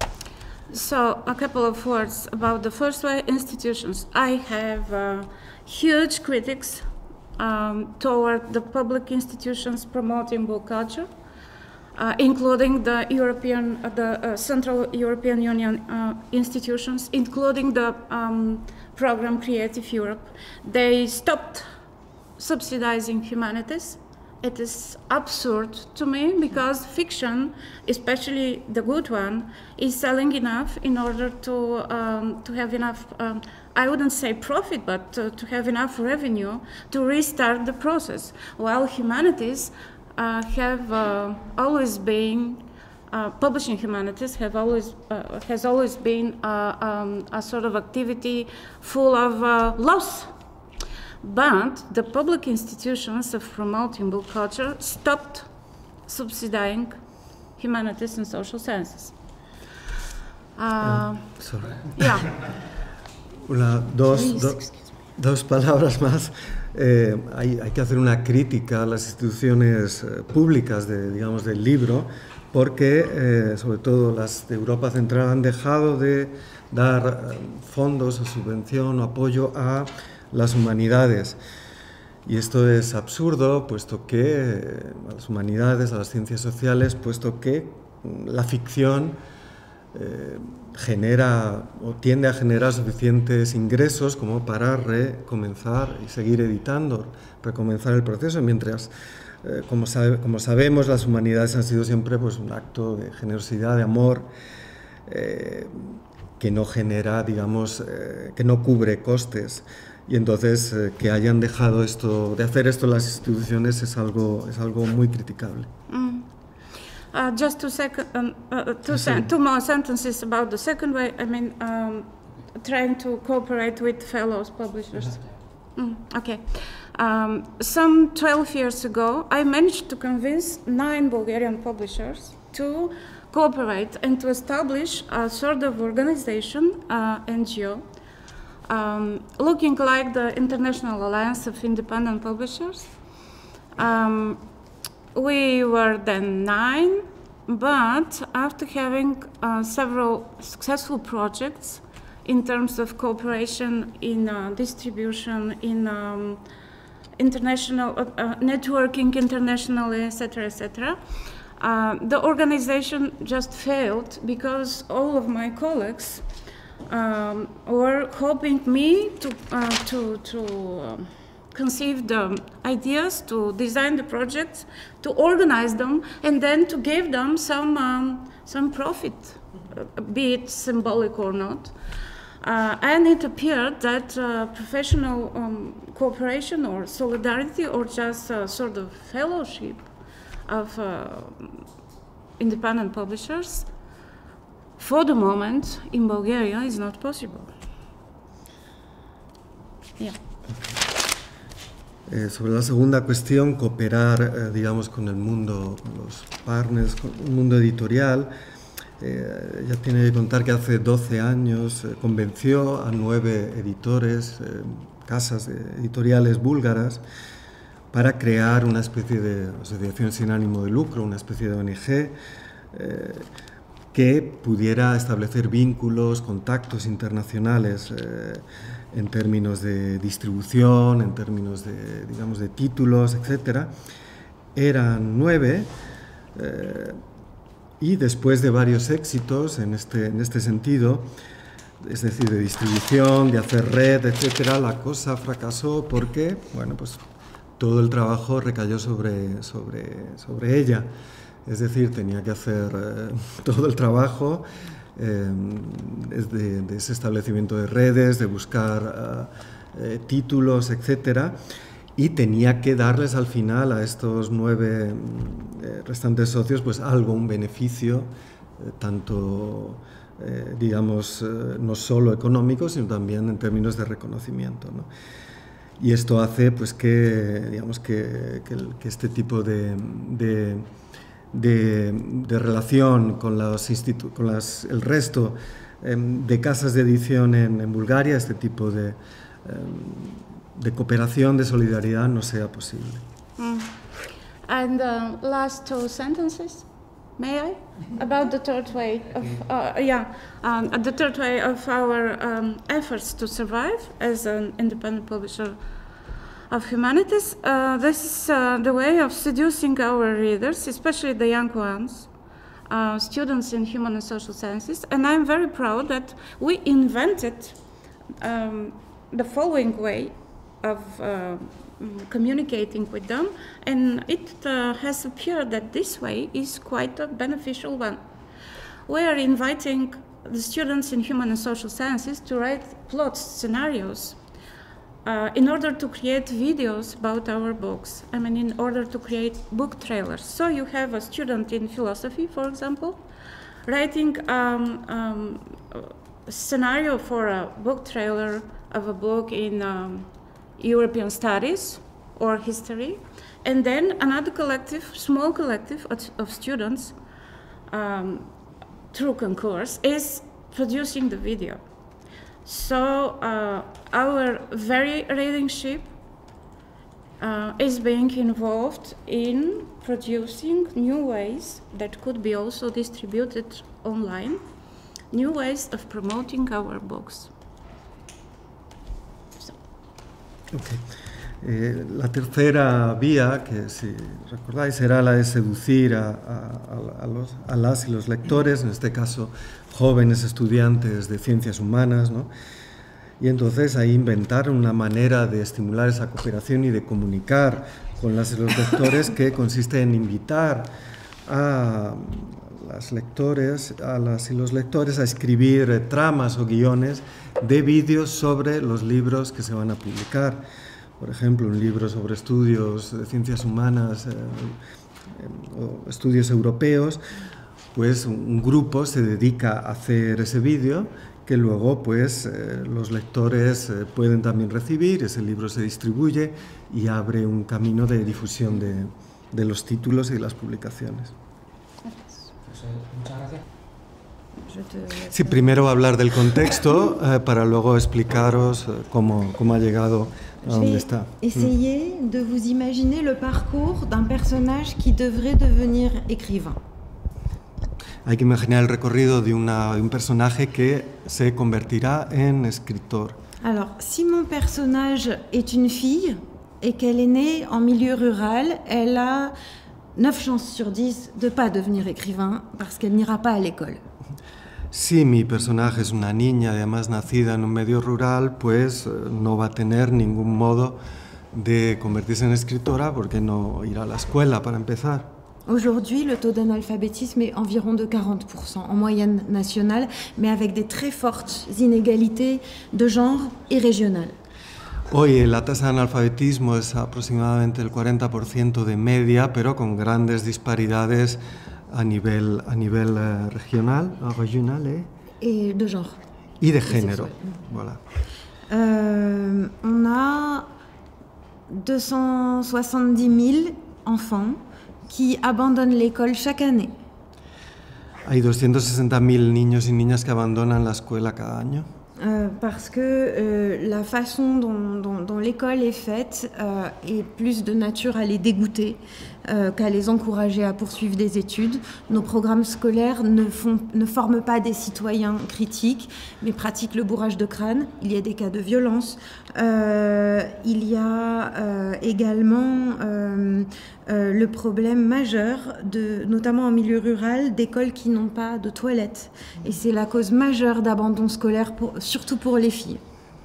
So, a couple of words about the first way, institutions. I have uh, huge critics um, toward the public institutions promoting book culture, uh, including the European, uh, the uh, Central European Union uh, institutions, including the um, program Creative Europe. They stopped subsidizing humanities. It is absurd to me because fiction, especially the good one, is selling enough in order to um, to have enough, um, I wouldn't say profit, but uh, to have enough revenue to restart the process. While humanities uh, have uh, always been, uh, publishing humanities have always uh, has always been uh, um, a sort of activity full of uh, loss. But the public institutions of promoting book culture stopped subsidizing humanities and social sciences. Uh, um, sorry. Yeah. Una, dos, Please, do, dos palabras más. Eh, hay, hay que hacer una crítica a las instituciones eh, públicas de, digamos, del libro, porque eh, sobre todo las de Europa Central han dejado de dar eh, fondos o subvención o apoyo a las humanidades. Y esto es absurdo, puesto que a las humanidades, a las ciencias sociales, puesto que la ficción eh, genera o tiende a generar suficientes ingresos como para recomenzar y seguir editando, recomenzar el proceso, mientras, eh, como, sabe, como sabemos, las humanidades han sido siempre pues, un acto de generosidad, de amor, eh, que no genera, digamos, eh, que no cubre costes. Y entonces eh, que hayan dejado esto, de hacer esto las instituciones es algo, es algo muy criticable. Mm. Uh, just two, second, um, uh, two, sen two more sentences about the second way. I mean, um, trying to cooperate with fellow publishers. Mm, okay. Um, some twelve years ago, I managed to convince nine Bulgarian publishers to cooperate and to establish a sort of organization, uh, N G O, Um, looking like the International Alliance of Independent Publishers. Um, we were then nine, but after having uh, several successful projects in terms of cooperation in uh, distribution, in um, international uh, uh, networking internationally, et cetera, et cetera, uh, the organization just failed because all of my colleagues um, were hoping me to uh, to to um, conceive the ideas, to design the projects, to organize them, and then to give them some um, some profit, uh, be it symbolic or not. Uh, and it appeared that uh, professional um, cooperation or solidarity or just a sort of fellowship of uh, independent publishers, for the moment, in Bulgaria, is not possible. Yeah. Eh, sobre la segunda cuestión, cooperar, eh, digamos, con el mundo, con los partners, con el mundo editorial. Eh, ella tiene que contar que hace doce años eh, convenció a nueve editores, eh, casas editoriales búlgaras, para crear una especie de asociación sin ánimo de lucro, una especie de O N G, eh, que pudiera establecer vínculos, contactos internacionales eh, en términos de distribución, en términos de, digamos, de títulos, etcétera. Eran nueve. Eh, Y después de varios éxitos en este, en este sentido, es decir, de distribución, de hacer red, etcétera, la cosa fracasó porque, bueno, pues todo el trabajo recayó sobre, sobre, sobre ella. Es decir, tenía que hacer eh, todo el trabajo eh, de, de ese establecimiento de redes, de buscar eh, títulos, etcétera. Y tenía que darles al final a estos nueve eh, restantes socios pues algo, un beneficio, eh, tanto, eh, digamos, eh, no solo económico, sino también en términos de reconocimiento, ¿no? Y esto hace pues que, digamos, que, que, el, que este tipo de, de, de, de relación con, los institu con las, el resto eh, de casas de edición en, en Bulgaria, este tipo de... Eh, de cooperación, de solidaridad, no sea posible. Mm. And uh, last two sentences, may I? About the third way of, uh, yeah, um, the third way of our um, efforts to survive as an independent publisher of humanities. Uh, this is uh, the way of seducing our readers, especially the young ones, uh, students in human and social sciences. And I'm very proud that we invented um, the following way of uh, communicating with them, and it uh, has appeared that this way is quite a beneficial one. We are inviting the students in human and social sciences to write plot scenarios uh, in order to create videos about our books. I mean, in order to create book trailers. So you have a student in philosophy, for example, writing um, um, a scenario for a book trailer of a book in um, European studies or history, and then another collective, small collective of, of students um, through concourse is producing the video. So uh, our very reading ship uh, is being involved in producing new ways that could be also distributed online, new ways of promoting our books. Okay. Eh, la tercera vía, que si recordáis, era la de seducir a, a, a, los, a las y los lectores, en este caso jóvenes estudiantes de ciencias humanas, ¿no? Y entonces ahí inventaron una manera de estimular esa cooperación y de comunicar con las y los lectores que consiste en invitar a las lectores, a las y los lectores a escribir eh, tramas o guiones de vídeos sobre los libros que se van a publicar. Por ejemplo, un libro sobre estudios de ciencias humanas eh, o estudios europeos, pues un grupo se dedica a hacer ese vídeo que luego pues eh, los lectores eh, pueden también recibir, ese libro se distribuye y abre un camino de difusión de, de los títulos y de las publicaciones. Muchas gracias. Sí, primero hablar del contexto eh, para luego explicaros eh, cómo, cómo ha llegado a donde está. Essayez de vous imaginer le parcours d'un personnage qui devrait devenir écrivain. hay que imaginar el recorrido de, una, de un personaje que se convertirá en escritor. Alors, si mon personnage est une fille et qu'elle est née en milieu rural, elle a neuf chances sur dix de ne pas devenir écrivain parce qu'elle n'ira pas à l'école. Si mi personaje es una niña, además nacida en un medio rural, pues no va a tener ningún modo de convertirse en escritora porque no irá a la escuela para empezar. Aujourd'hui, le taux d'analphabétisme est environ de quarante pour cent en moyenne nationale, mais avec des très fortes inégalités de genre et régionales. Hoy la tasa de analfabetismo es aproximadamente el cuarenta por ciento de media, pero con grandes disparidades a nivel, a nivel uh, regional, regional eh? Et de genre. Y de género. Voilà. Euh, on a deux cent soixante-dix mille enfants qui abandonnent l'école chaque année. Hay doscientos sesenta mil niños y niñas que abandonan la escuela cada año. Euh, parce que euh, la façon dont, dont, dont l'école est faite euh, est plus de nature à les dégoûter euh, qu'à les encourager à poursuivre des études. Nos programmes scolaires ne, font, ne forment pas des citoyens critiques, mais pratiquent le bourrage de crâne. Il y a des cas de violence. Euh, il y a euh, également euh, euh, le problème majeur, de, notamment en milieu rural, d'écoles qui n'ont pas de toilettes. Et c'est la cause majeure d'abandon scolaire, pour, surtout pour les filles.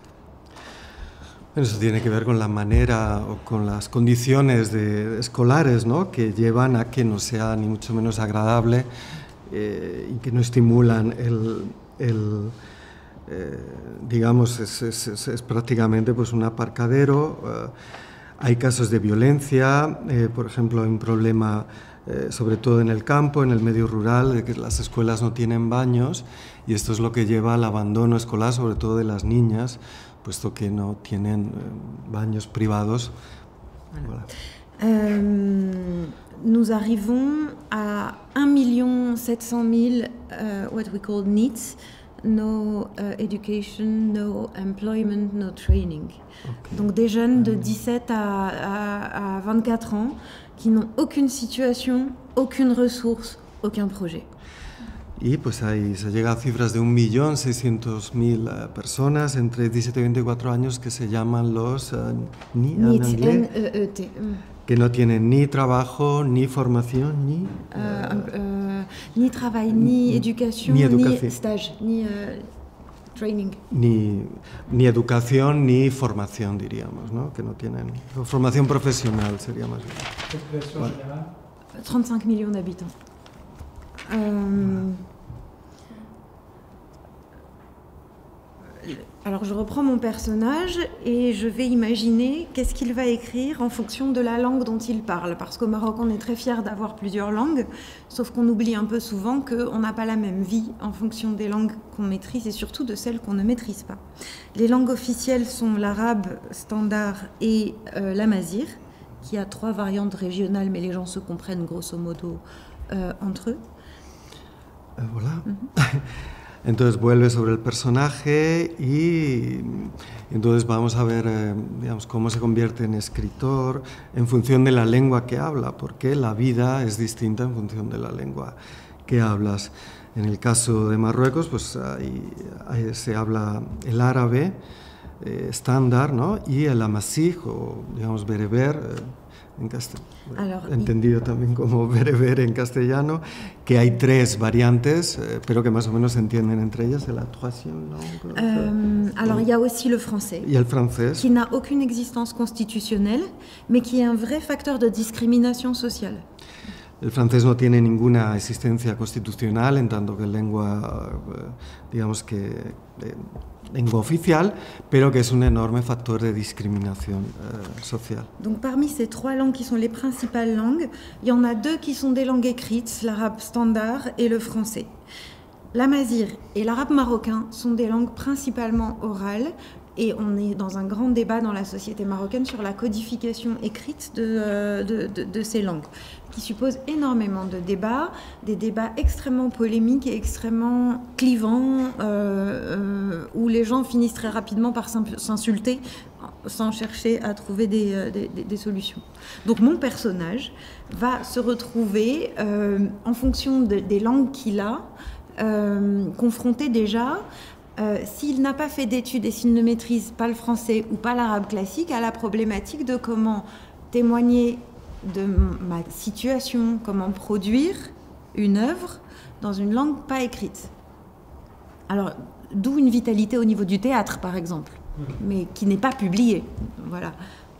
Eso tiene que ver con la manera o con las condiciones de, escolares, ¿no? Que llevan a que no sea ni mucho menos agradable eh, y que no estimulan el, el eh, digamos, es, es, es, es prácticamente pues, un aparcadero. Eh, hay casos de violencia, eh, por ejemplo, hay un problema eh, sobre todo en el campo, en el medio rural, de que las escuelas no tienen baños y esto es lo que lleva al abandono escolar, sobre todo de las niñas, puesto que no tienen eh, baños privados. Voilà. Euh, nous arrivons à un million sept cent mille uh, what we call NEETs, no uh, education, no employment, no training. Okay. Donc des jeunes de dix-sept à, à, à vingt-quatre ans qui n'ont aucune situation, aucune ressource, aucun projet. Y pues ahí se llega a cifras de un millón seiscientos mil personas entre diecisiete y veinticuatro años que se llaman los uh, ni, N E E T, que no tienen ni trabajo, ni formación, ni... Uh, uh, ni travail, ni éducation, ni, ni stage, ni uh, training. Ni, ni educación, ni formación, diríamos, ¿no? Que no tienen... Formación profesional sería más bien. Vale. trente-cinq millions d'habitants. Euh, alors je reprends mon personnage et je vais imaginer qu'est-ce qu'il va écrire en fonction de la langue dont il parle. Parce qu'au Maroc, on est très fiers d'avoir plusieurs langues, sauf qu'on oublie un peu souvent qu'on n'a pas la même vie en fonction des langues qu'on maîtrise et surtout de celles qu'on ne maîtrise pas. Les langues officielles sont l'arabe standard et euh, l'amazigh, qui a trois variantes régionales, mais les gens se comprennent grosso modo euh, entre eux. Eh, voilà. Uh-huh. Entonces vuelve sobre el personaje y entonces vamos a ver eh, digamos, cómo se convierte en escritor en función de la lengua que habla, porque la vida es distinta en función de la lengua que hablas. En el caso de Marruecos, pues ahí, ahí se habla el árabe eh, estándar, ¿no? Y el amazigh o digamos bereber. Eh, en castellano, entendido también como bereber en castellano, que hay tres variantes, eh, pero que más o menos se entienden entre ellas. La troisième langue. Euh, alors il y a aussi le français. Il y a le français. Qui n'a aucune existence constitutionnelle, mais qui est un vrai facteur de discrimination sociale. El francés no tiene ninguna existencia constitucional, en tanto que lengua, digamos que eh, lengua oficial, pero que es un enorme factor de discriminación eh, social. Donc parmi ces trois langues qui sont les principales langues, il y en a deux qui sont des langues écrites, l'arabe standard et le français. L'amazigh et l'arabe marocain sont des langues principalement orales et on est dans un grand débat dans la société marocaine sur la codification écrite de, euh, de, de, de ces langues, qui suppose énormément de débats, des débats extrêmement polémiques et extrêmement clivants, euh, euh, où les gens finissent très rapidement par s'insulter sans chercher à trouver des, des, des solutions. Donc mon personnage va se retrouver, euh, en fonction de, des langues qu'il a, euh, confronté déjà, euh, s'il n'a pas fait d'études et s'il ne maîtrise pas le français ou pas l'arabe classique, à la problématique de comment témoigner de ma situation, comment produire une œuvre dans une langue pas écrite. Alors, d'où une vitalité au niveau du théâtre, par exemple, mais qui n'est pas publiée. Voilà.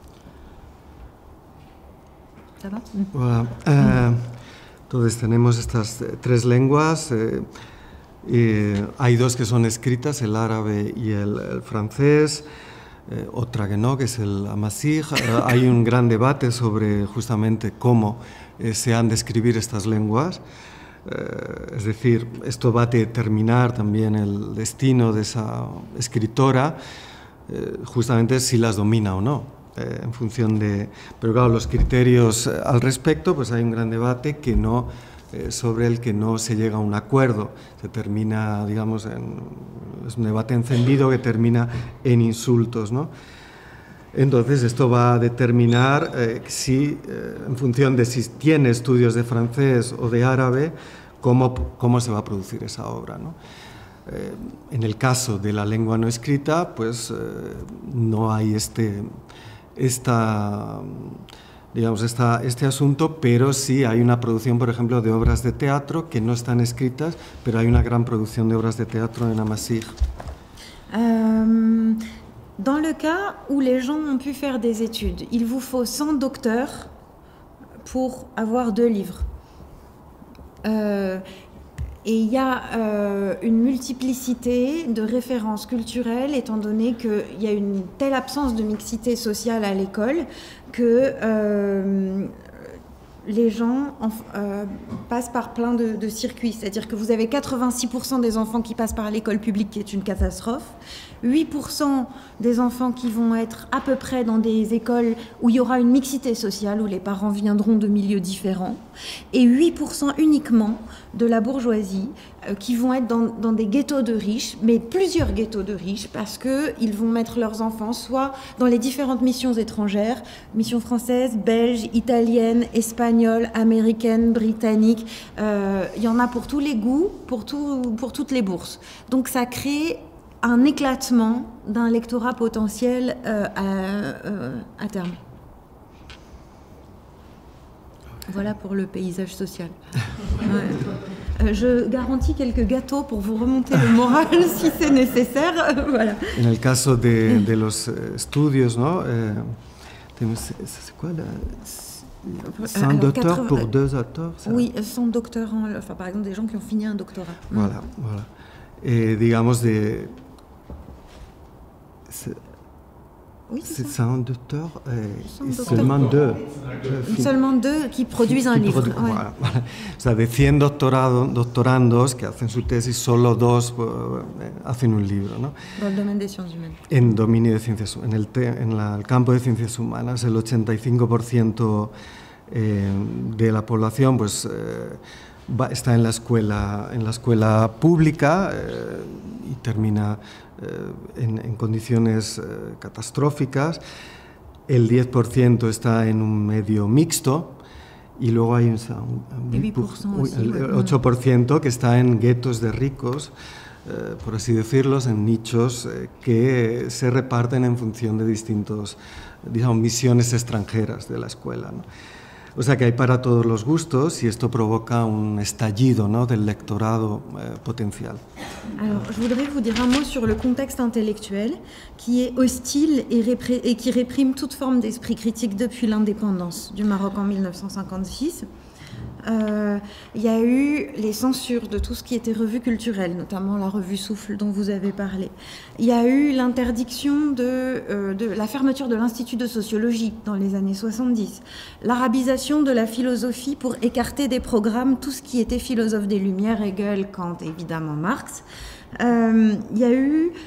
¿Ça va? Voilà. Eh, entonces tenemos estas tres lenguas. Eh, eh, hay dos que son escritas, el árabe y el, el francés. Eh, otra que no, que es el amazigh. Eh, hay un gran debate sobre justamente cómo eh, se han de escribir estas lenguas. Eh, es decir, esto va a determinar también el destino de esa escritora, eh, justamente si las domina o no, eh, en función de... Pero claro, los criterios eh, al respecto, pues hay un gran debate que no, eh, sobre el que no se llega a un acuerdo. Se termina, digamos, en, es un debate encendido que termina en insultos, ¿no? Entonces esto va a determinar eh, si, eh, en función de si tiene estudios de francés o de árabe, cómo, cómo se va a producir esa obra, ¿no? Eh, en el caso de la lengua no escrita, pues eh, no hay este, esta, digamos, esta, este asunto, pero sí hay una producción, por ejemplo, de obras de teatro que no están escritas, pero hay una gran producción de obras de teatro en amazigh. Um... Dans le cas où les gens ont pu faire des études, il vous faut cent docteurs pour avoir deux livres. Euh, et il y a euh, une multiplicité de références culturelles, étant donné qu'il y a une telle absence de mixité sociale à l'école que euh, les gens en, euh, passent par plein de, de circuits. C'est-à-dire que vous avez quatre-vingt-six pour cent des enfants qui passent par l'école publique, qui est une catastrophe, huit pour cent des enfants qui vont être à peu près dans des écoles où il y aura une mixité sociale, où les parents viendront de milieux différents, et huit pour cent uniquement de la bourgeoisie euh, qui vont être dans, dans des ghettos de riches, mais plusieurs ghettos de riches, parce qu'ils vont mettre leurs enfants soit dans les différentes missions étrangères, missions françaises, belges, italiennes, espagnoles, américaines, britanniques, euh, il y en a pour tous les goûts, pour, tout, pour toutes les bourses. Donc ça crée un éclatement d'un lectorat potentiel euh, à, euh, à terme. Voilà pour le paysage social. Ouais. Euh, je garantis quelques gâteaux pour vous remonter le moral si c'est nécessaire. Voilà. En el caso de, de los estudios, ¿no? Eh, c'est quoi la... cent docteurs pour deux auteurs, ça? Oui, cent docteurs, en, enfin, par exemple des gens qui ont fini un doctorat. Voilà, voilà. Et digamos de... Oui, c'est ça. cent docteurs cent et docteurs. Seulement deux. Seulement deux qui produisent qui, un qui livre. produ Ouais. voilà, voilà. O sea, de cien doctorado, doctorandos que hacen su tesis, solo dos eh, hacen un libro, ¿no? Dans le domaine des sciences humaines. En dominio de ciencias, en el, te, en la, el campo de ciencias humanas, el ochenta y cinco por ciento eh, de la población, pues eh, va, está en la escuela, en la escuela pública eh, y termina eh, en, en condiciones eh, catastróficas. El diez por ciento está en un medio mixto. Y luego hay un, un, un, un el ocho por ciento que está en guetos de ricos, eh, por así decirlos, en nichos eh, que se reparten en función de distintos, digamos, misiones extranjeras de la escuela, ¿no? O sea que hay para todos los gustos y esto provoca un estallido, ¿no?, del lectorado eh, potencial. Alors, je voudrais vous dire un mot sur le contexte intellectuel qui est hostile et, répré- et qui réprime toute forme d'esprit critique depuis l'indépendance du Maroc en mille neuf cent cinquante-six. Euh, il y a eu les censures de tout ce qui était revue culturelle, notamment la revue Souffle dont vous avez parlé. Il y a eu l'interdiction de, euh, de la fermeture de l'Institut de sociologie dans les années soixante-dix, l'arabisation de la philosophie pour écarter des programmes tout ce qui était philosophe des Lumières, Hegel, Kant, évidemment Marx. Euh, il y a eu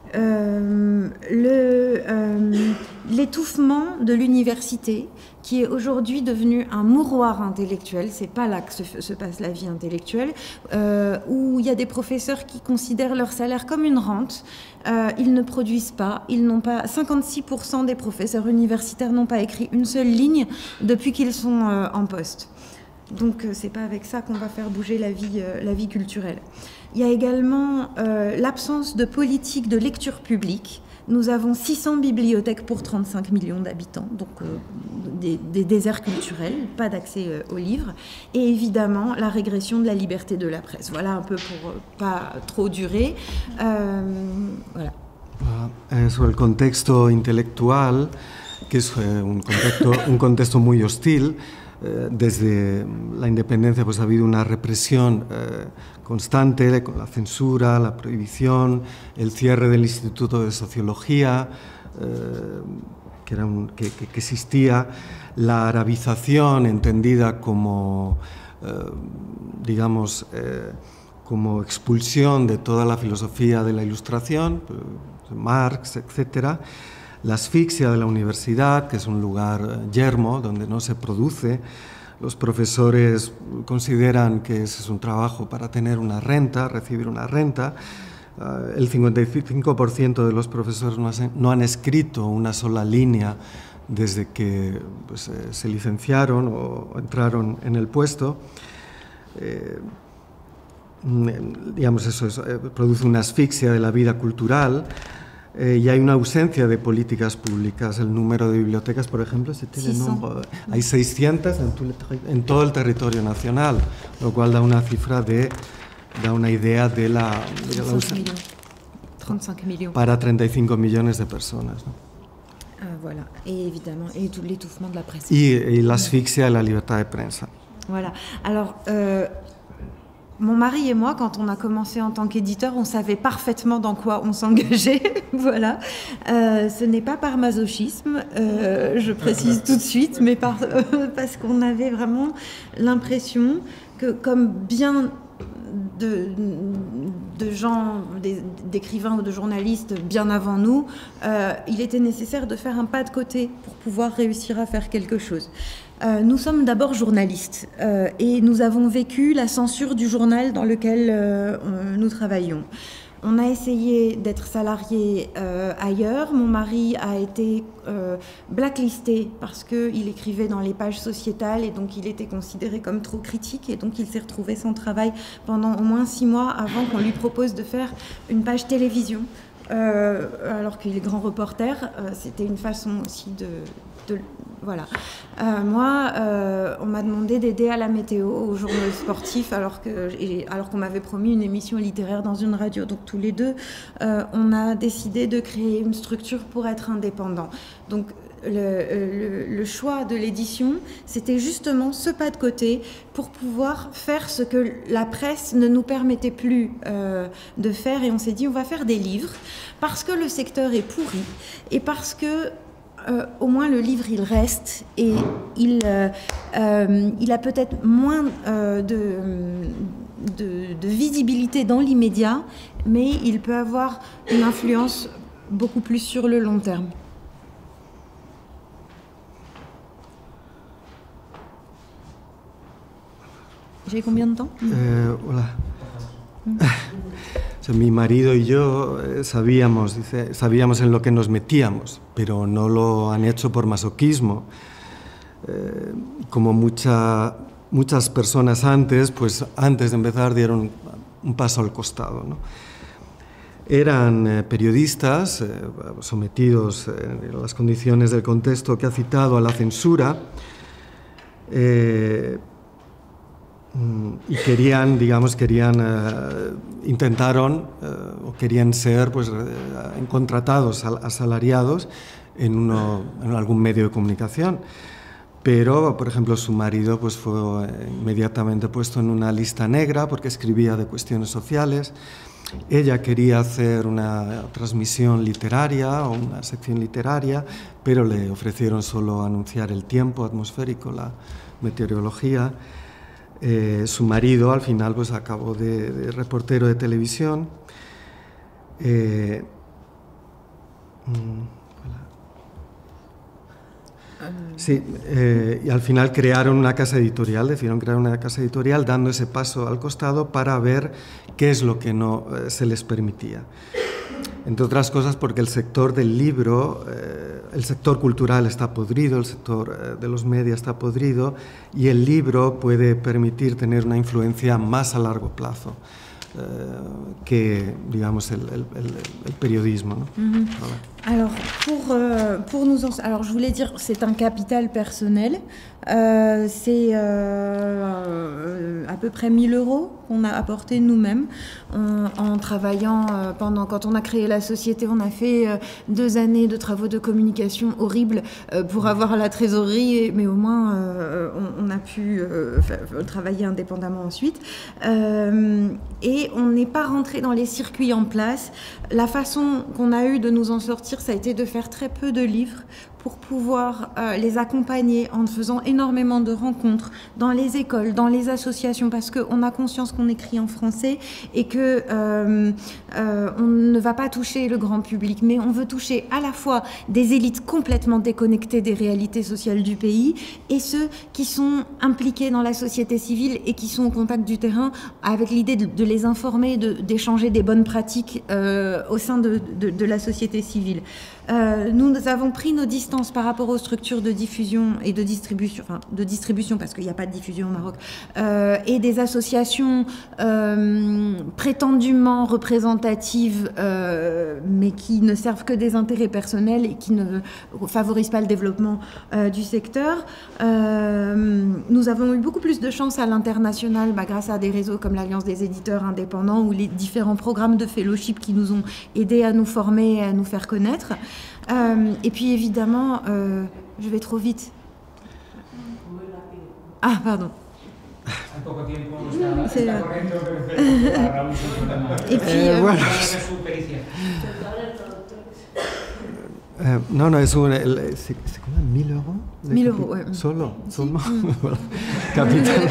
euh, le, euh, l'étouffement de l'université, qui est aujourd'hui devenu un mouroir intellectuel, c'est pas là que se, se passe la vie intellectuelle, euh, où il y a des professeurs qui considèrent leur salaire comme une rente, euh, ils ne produisent pas, ils n'ont pas, cinquante-six pour cent des professeurs universitaires n'ont pas écrit une seule ligne depuis qu'ils sont euh, en poste. Donc euh, c'est pas avec ça qu'on va faire bouger la vie, euh, la vie culturelle. Il y a également euh, l'absence de politique de lecture publique. Nous avons six cents bibliothèques pour trente-cinq millions d'habitants, donc euh, des, des déserts culturels, pas d'accès euh, aux livres, et évidemment la régression de la liberté de la presse. Voilà un peu pour euh, pas trop durer. Euh, voilà. Uh, sobre el contexto intelectual, que es uh, un, contexto, un contexto muy hostil. Uh, desde la independencia pues ha habido una represión uh, constante con la censura, la prohibición, el cierre del Instituto de Sociología, uh, que, era un, que, que, que existía, la arabización entendida como, uh, digamos, uh, como expulsión de toda la filosofía de la Ilustración, Marx, etcétera. La asfixia de la universidad, que es un lugar yermo donde no se produce. Los profesores consideran que ese es un trabajo para tener una renta, recibir una renta. Uh, el cincuenta y cinco por ciento de los profesores no, has, no han escrito una sola línea desde que pues, eh, se licenciaron o entraron en el puesto. Eh, digamos, eso, eso eh, produce una asfixia de la vida cultural. Eh, y hay una ausencia de políticas públicas. El número de bibliotecas, por ejemplo, se tiene número, hay seiscientas en, tu, en todo el territorio nacional, lo cual da una cifra de, da una idea de la, de la treinta-cinq millones. Para treinta y cinco millones de personas, ¿no? Ah, voilà. Et évidemment, et tout l'étouffement de la presse. Y, y la asfixia de la libertad de prensa. Voilà. Alors, euh, mon mari et moi, quand on a commencé en tant qu'éditeur, on savait parfaitement dans quoi on s'engageait. Voilà. Euh, ce n'est pas par masochisme, euh, je précise tout de suite, mais par, euh, parce qu'on avait vraiment l'impression que, comme bien de, de gens, d'écrivains ou de journalistes bien avant nous, euh, il était nécessaire de faire un pas de côté pour pouvoir réussir à faire quelque chose. Euh, nous sommes d'abord journalistes euh, et nous avons vécu la censure du journal dans lequel euh, on, nous travaillons. On a essayé d'être salarié euh, ailleurs. Mon mari a été euh, blacklisté parce qu'il écrivait dans les pages sociétales et donc il était considéré comme trop critique et donc il s'est retrouvé sans travail pendant au moins six mois avant qu'on lui propose de faire une page télévision. Euh, alors qu'il est grand reporter, euh, c'était une façon aussi de... de voilà. Euh, moi, euh, on m'a demandé d'aider à la météo, aux journaux sportifs, alors que, alors qu'on m'avait promis une émission littéraire dans une radio. Donc tous les deux, euh, on a décidé de créer une structure pour être indépendant. Donc le, le, le choix de l'édition, c'était justement ce pas de côté pour pouvoir faire ce que la presse ne nous permettait plus euh, de faire. Et on s'est dit, on va faire des livres parce que le secteur est pourri et parce que Euh, au moins le livre il reste et il, euh, euh, il a peut-être moins euh, de, de, de visibilité dans l'immédiat, mais il peut avoir une influence beaucoup plus sur le long terme. J'ai combien de temps? euh, voilà. Mi marido y yo eh, sabíamos, dice, sabíamos en lo que nos metíamos, pero no lo han hecho por masoquismo. Eh, como mucha, muchas personas antes, pues antes de empezar dieron un paso al costado, ¿no? Eran eh, periodistas eh, sometidos eh, a las condiciones del contexto que ha citado a la censura, eh, y querían, digamos, querían, eh, intentaron eh, o querían ser pues, eh, contratados, asalariados en, uno, en algún medio de comunicación. Pero, por ejemplo, su marido pues, fue inmediatamente puesto en una lista negra porque escribía de cuestiones sociales. Ella quería hacer una transmisión literaria o una sección literaria, pero le ofrecieron solo anunciar el tiempo atmosférico, la meteorología. Eh, su marido al final pues acabó de, de reportero de televisión. Eh, Sí, eh, y al final crearon una casa editorial, decidieron crear una casa editorial dando ese paso al costado para ver qué es lo que no eh, se les permitía. Entre otras cosas porque el sector del libro, eh, el sector cultural está podrido, el sector eh, de los medios está podrido y el libro puede permitir tener una influencia más a largo plazo eh, que, digamos, el, el, el, el periodismo, ¿no? Mm-hmm. Voilà. Alors, pour, euh, pour nous en... Alors, je voulais dire, c'est un capital personnel. Euh, c'est euh, à peu près mille euros qu'on a apporté nous-mêmes en, en travaillant euh, pendant... Quand on a créé la société, on a fait euh, deux années de travaux de communication horribles euh, pour avoir la trésorerie, mais au moins, euh, on, on a pu euh, travailler indépendamment ensuite. Euh, et on n'est pas rentré dans les circuits en place. La façon qu'on a eu de nous en sortir, ça a été de faire très peu de livres pour pouvoir euh, les accompagner en faisant énormément de rencontres dans les écoles, dans les associations, parce qu'on a conscience qu'on écrit en français et que euh, euh, on ne va pas toucher le grand public, mais on veut toucher à la fois des élites complètement déconnectées des réalités sociales du pays et ceux qui sont impliqués dans la société civile et qui sont au contact du terrain, avec l'idée de, de les informer, de, d'échanger des bonnes pratiques euh, au sein de, de, de la société civile. Euh, nous, nous avons pris nos distances par rapport aux structures de diffusion et de distribution, enfin de distribution parce qu'il n'y a pas de diffusion au Maroc, euh, et des associations euh, prétendument représentatives, euh, mais qui ne servent que des intérêts personnels et qui ne favorisent pas le développement euh, du secteur. Euh, nous avons eu beaucoup plus de chance à l'international bah, grâce à des réseaux comme l'Alliance des éditeurs indépendants ou les différents programmes de fellowship qui nous ont aidés à nous former et à nous faire connaître. Euh, et puis évidemment, euh, je vais trop vite. Ah, pardon. C'est là. Et puis. Eh, euh, bueno. Eh, no, no, es un. El, ¿se, ¿Se cobran mil euros? Mil euros, ouais. Solo, solo. Voilà. Capital.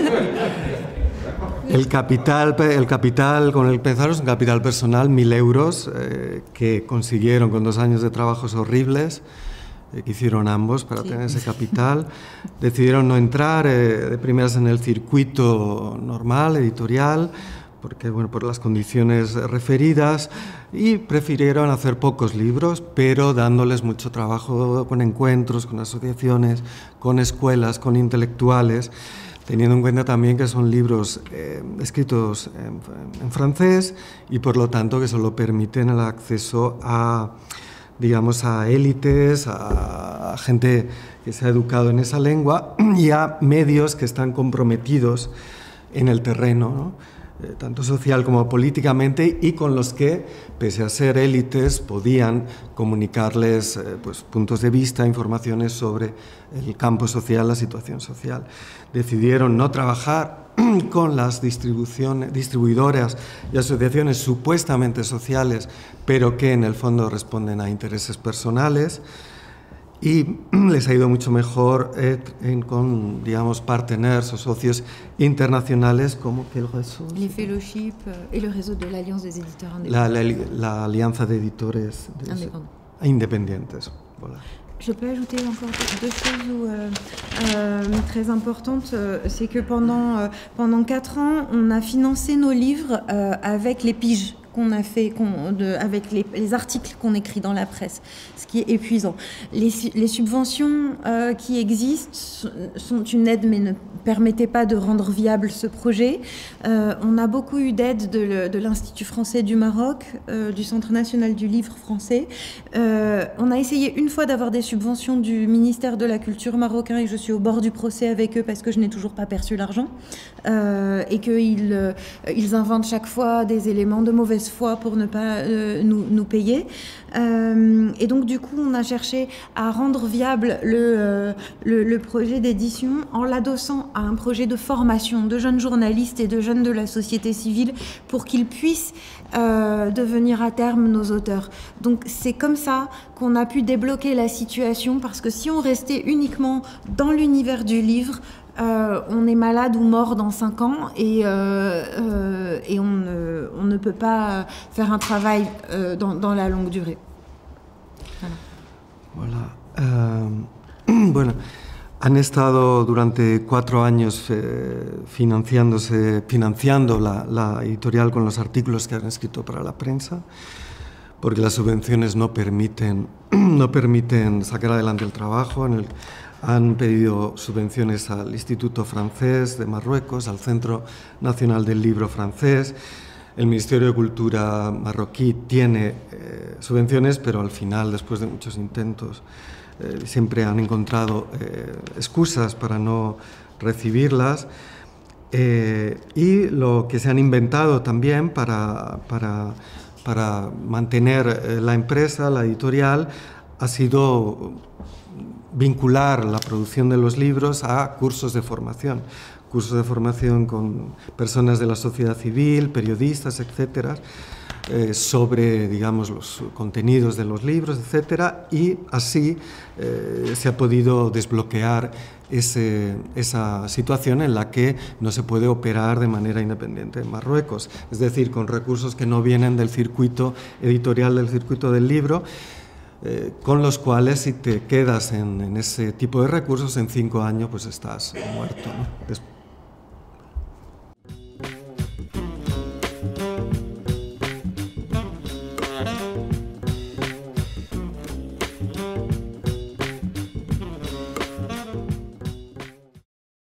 El capital, el capital con el que empezaron es un capital personal, mil euros, eh, que consiguieron con dos años de trabajos horribles, eh, que hicieron ambos para sí. tener ese capital. Decidieron no entrar eh, de primeras en el circuito normal, editorial, porque, bueno, por las condiciones referidas, y prefirieron hacer pocos libros, pero dándoles mucho trabajo con encuentros, con asociaciones, con escuelas, con intelectuales, teniendo en cuenta también que son libros eh, escritos en, en francés y por lo tanto que solo permiten el acceso a, digamos, a élites, a, a gente que se ha educado en esa lengua y a medios que están comprometidos en el terreno, ¿no? Eh, tanto social como políticamente, y con los que, pese a ser élites, podían comunicarles eh, pues, puntos de vista, informaciones sobre el campo social, la situación social. Decidieron no trabajar con las distribuciones, distribuidoras y asociaciones supuestamente sociales, pero que en el fondo responden a intereses personales, y les ha ido mucho mejor eh, en, con, digamos, partners o socios internacionales como que el réseau, les fellowships et le réseau de l'Alliance des éditeurs la, indépendants. la, la alianza de editores de, Indépendants. independientes. Voilà. Je peux ajouter encore deux choses où, euh, euh, très importantes. Euh, c'est que pendant, euh, pendant quatre ans, on a financé nos livres euh, avec les piges qu'on a fait, qu'on, de, avec les, les articles qu'on écrit dans la presse, ce qui est épuisant. Les, les subventions euh, qui existent sont une aide, mais ne permettaient pas de rendre viable ce projet. Euh, on a beaucoup eu d'aide de, de l'Institut français du Maroc, euh, du Centre national du livre français. Euh, on a essayé une fois d'avoir des subventions du ministère de la Culture marocain et je suis au bord du procès avec eux parce que je n'ai toujours pas perçu l'argent euh, et qu'ils euh, ils inventent chaque fois des éléments de mauvaise foi pour ne pas euh, nous, nous payer. Euh, et donc du coup on a cherché à rendre viable le, euh, le, le projet d'édition en l'adossant à un projet de formation de jeunes journalistes et de jeunes de la société civile pour qu'ils puissent euh, devenir à terme nos auteurs. Donc c'est comme ça qu'on a pu débloquer la situation, parce que si on restait uniquement dans l'univers du livre, Euh, on est malade ou mort dans cinq ans et, euh, euh, et on, ne, on ne peut pas faire un travail euh, dans, dans la longue durée. Hola. Uh, bueno, han estado durante cuatro años eh, financiándose, financiando la, la editorial con los artículos que han escrito para la prensa, porque las subvenciones no permiten, no permiten sacar adelante el trabajo. En el, han pedido subvenciones al Instituto Francés de Marruecos, al Centro Nacional del Libro Francés. El Ministerio de Cultura marroquí tiene eh, subvenciones, pero al final, después de muchos intentos, eh, siempre han encontrado eh, excusas para no recibirlas. Eh, y lo que se han inventado también para, para, para mantener eh, la empresa, la editorial, ha sido vincular la producción de los libros a cursos de formación. cursos de formación con personas de la sociedad civil, periodistas, etcétera, eh, sobre, digamos, los contenidos de los libros, etcétera, y así eh, se ha podido desbloquear ese, esa situación en la que no se puede operar de manera independiente en Marruecos, es decir, con recursos que no vienen del circuito editorial, del circuito del libro, Eh, con los cuales si te quedas en, en ese tipo de recursos en cinco años pues estás muerto, ¿no?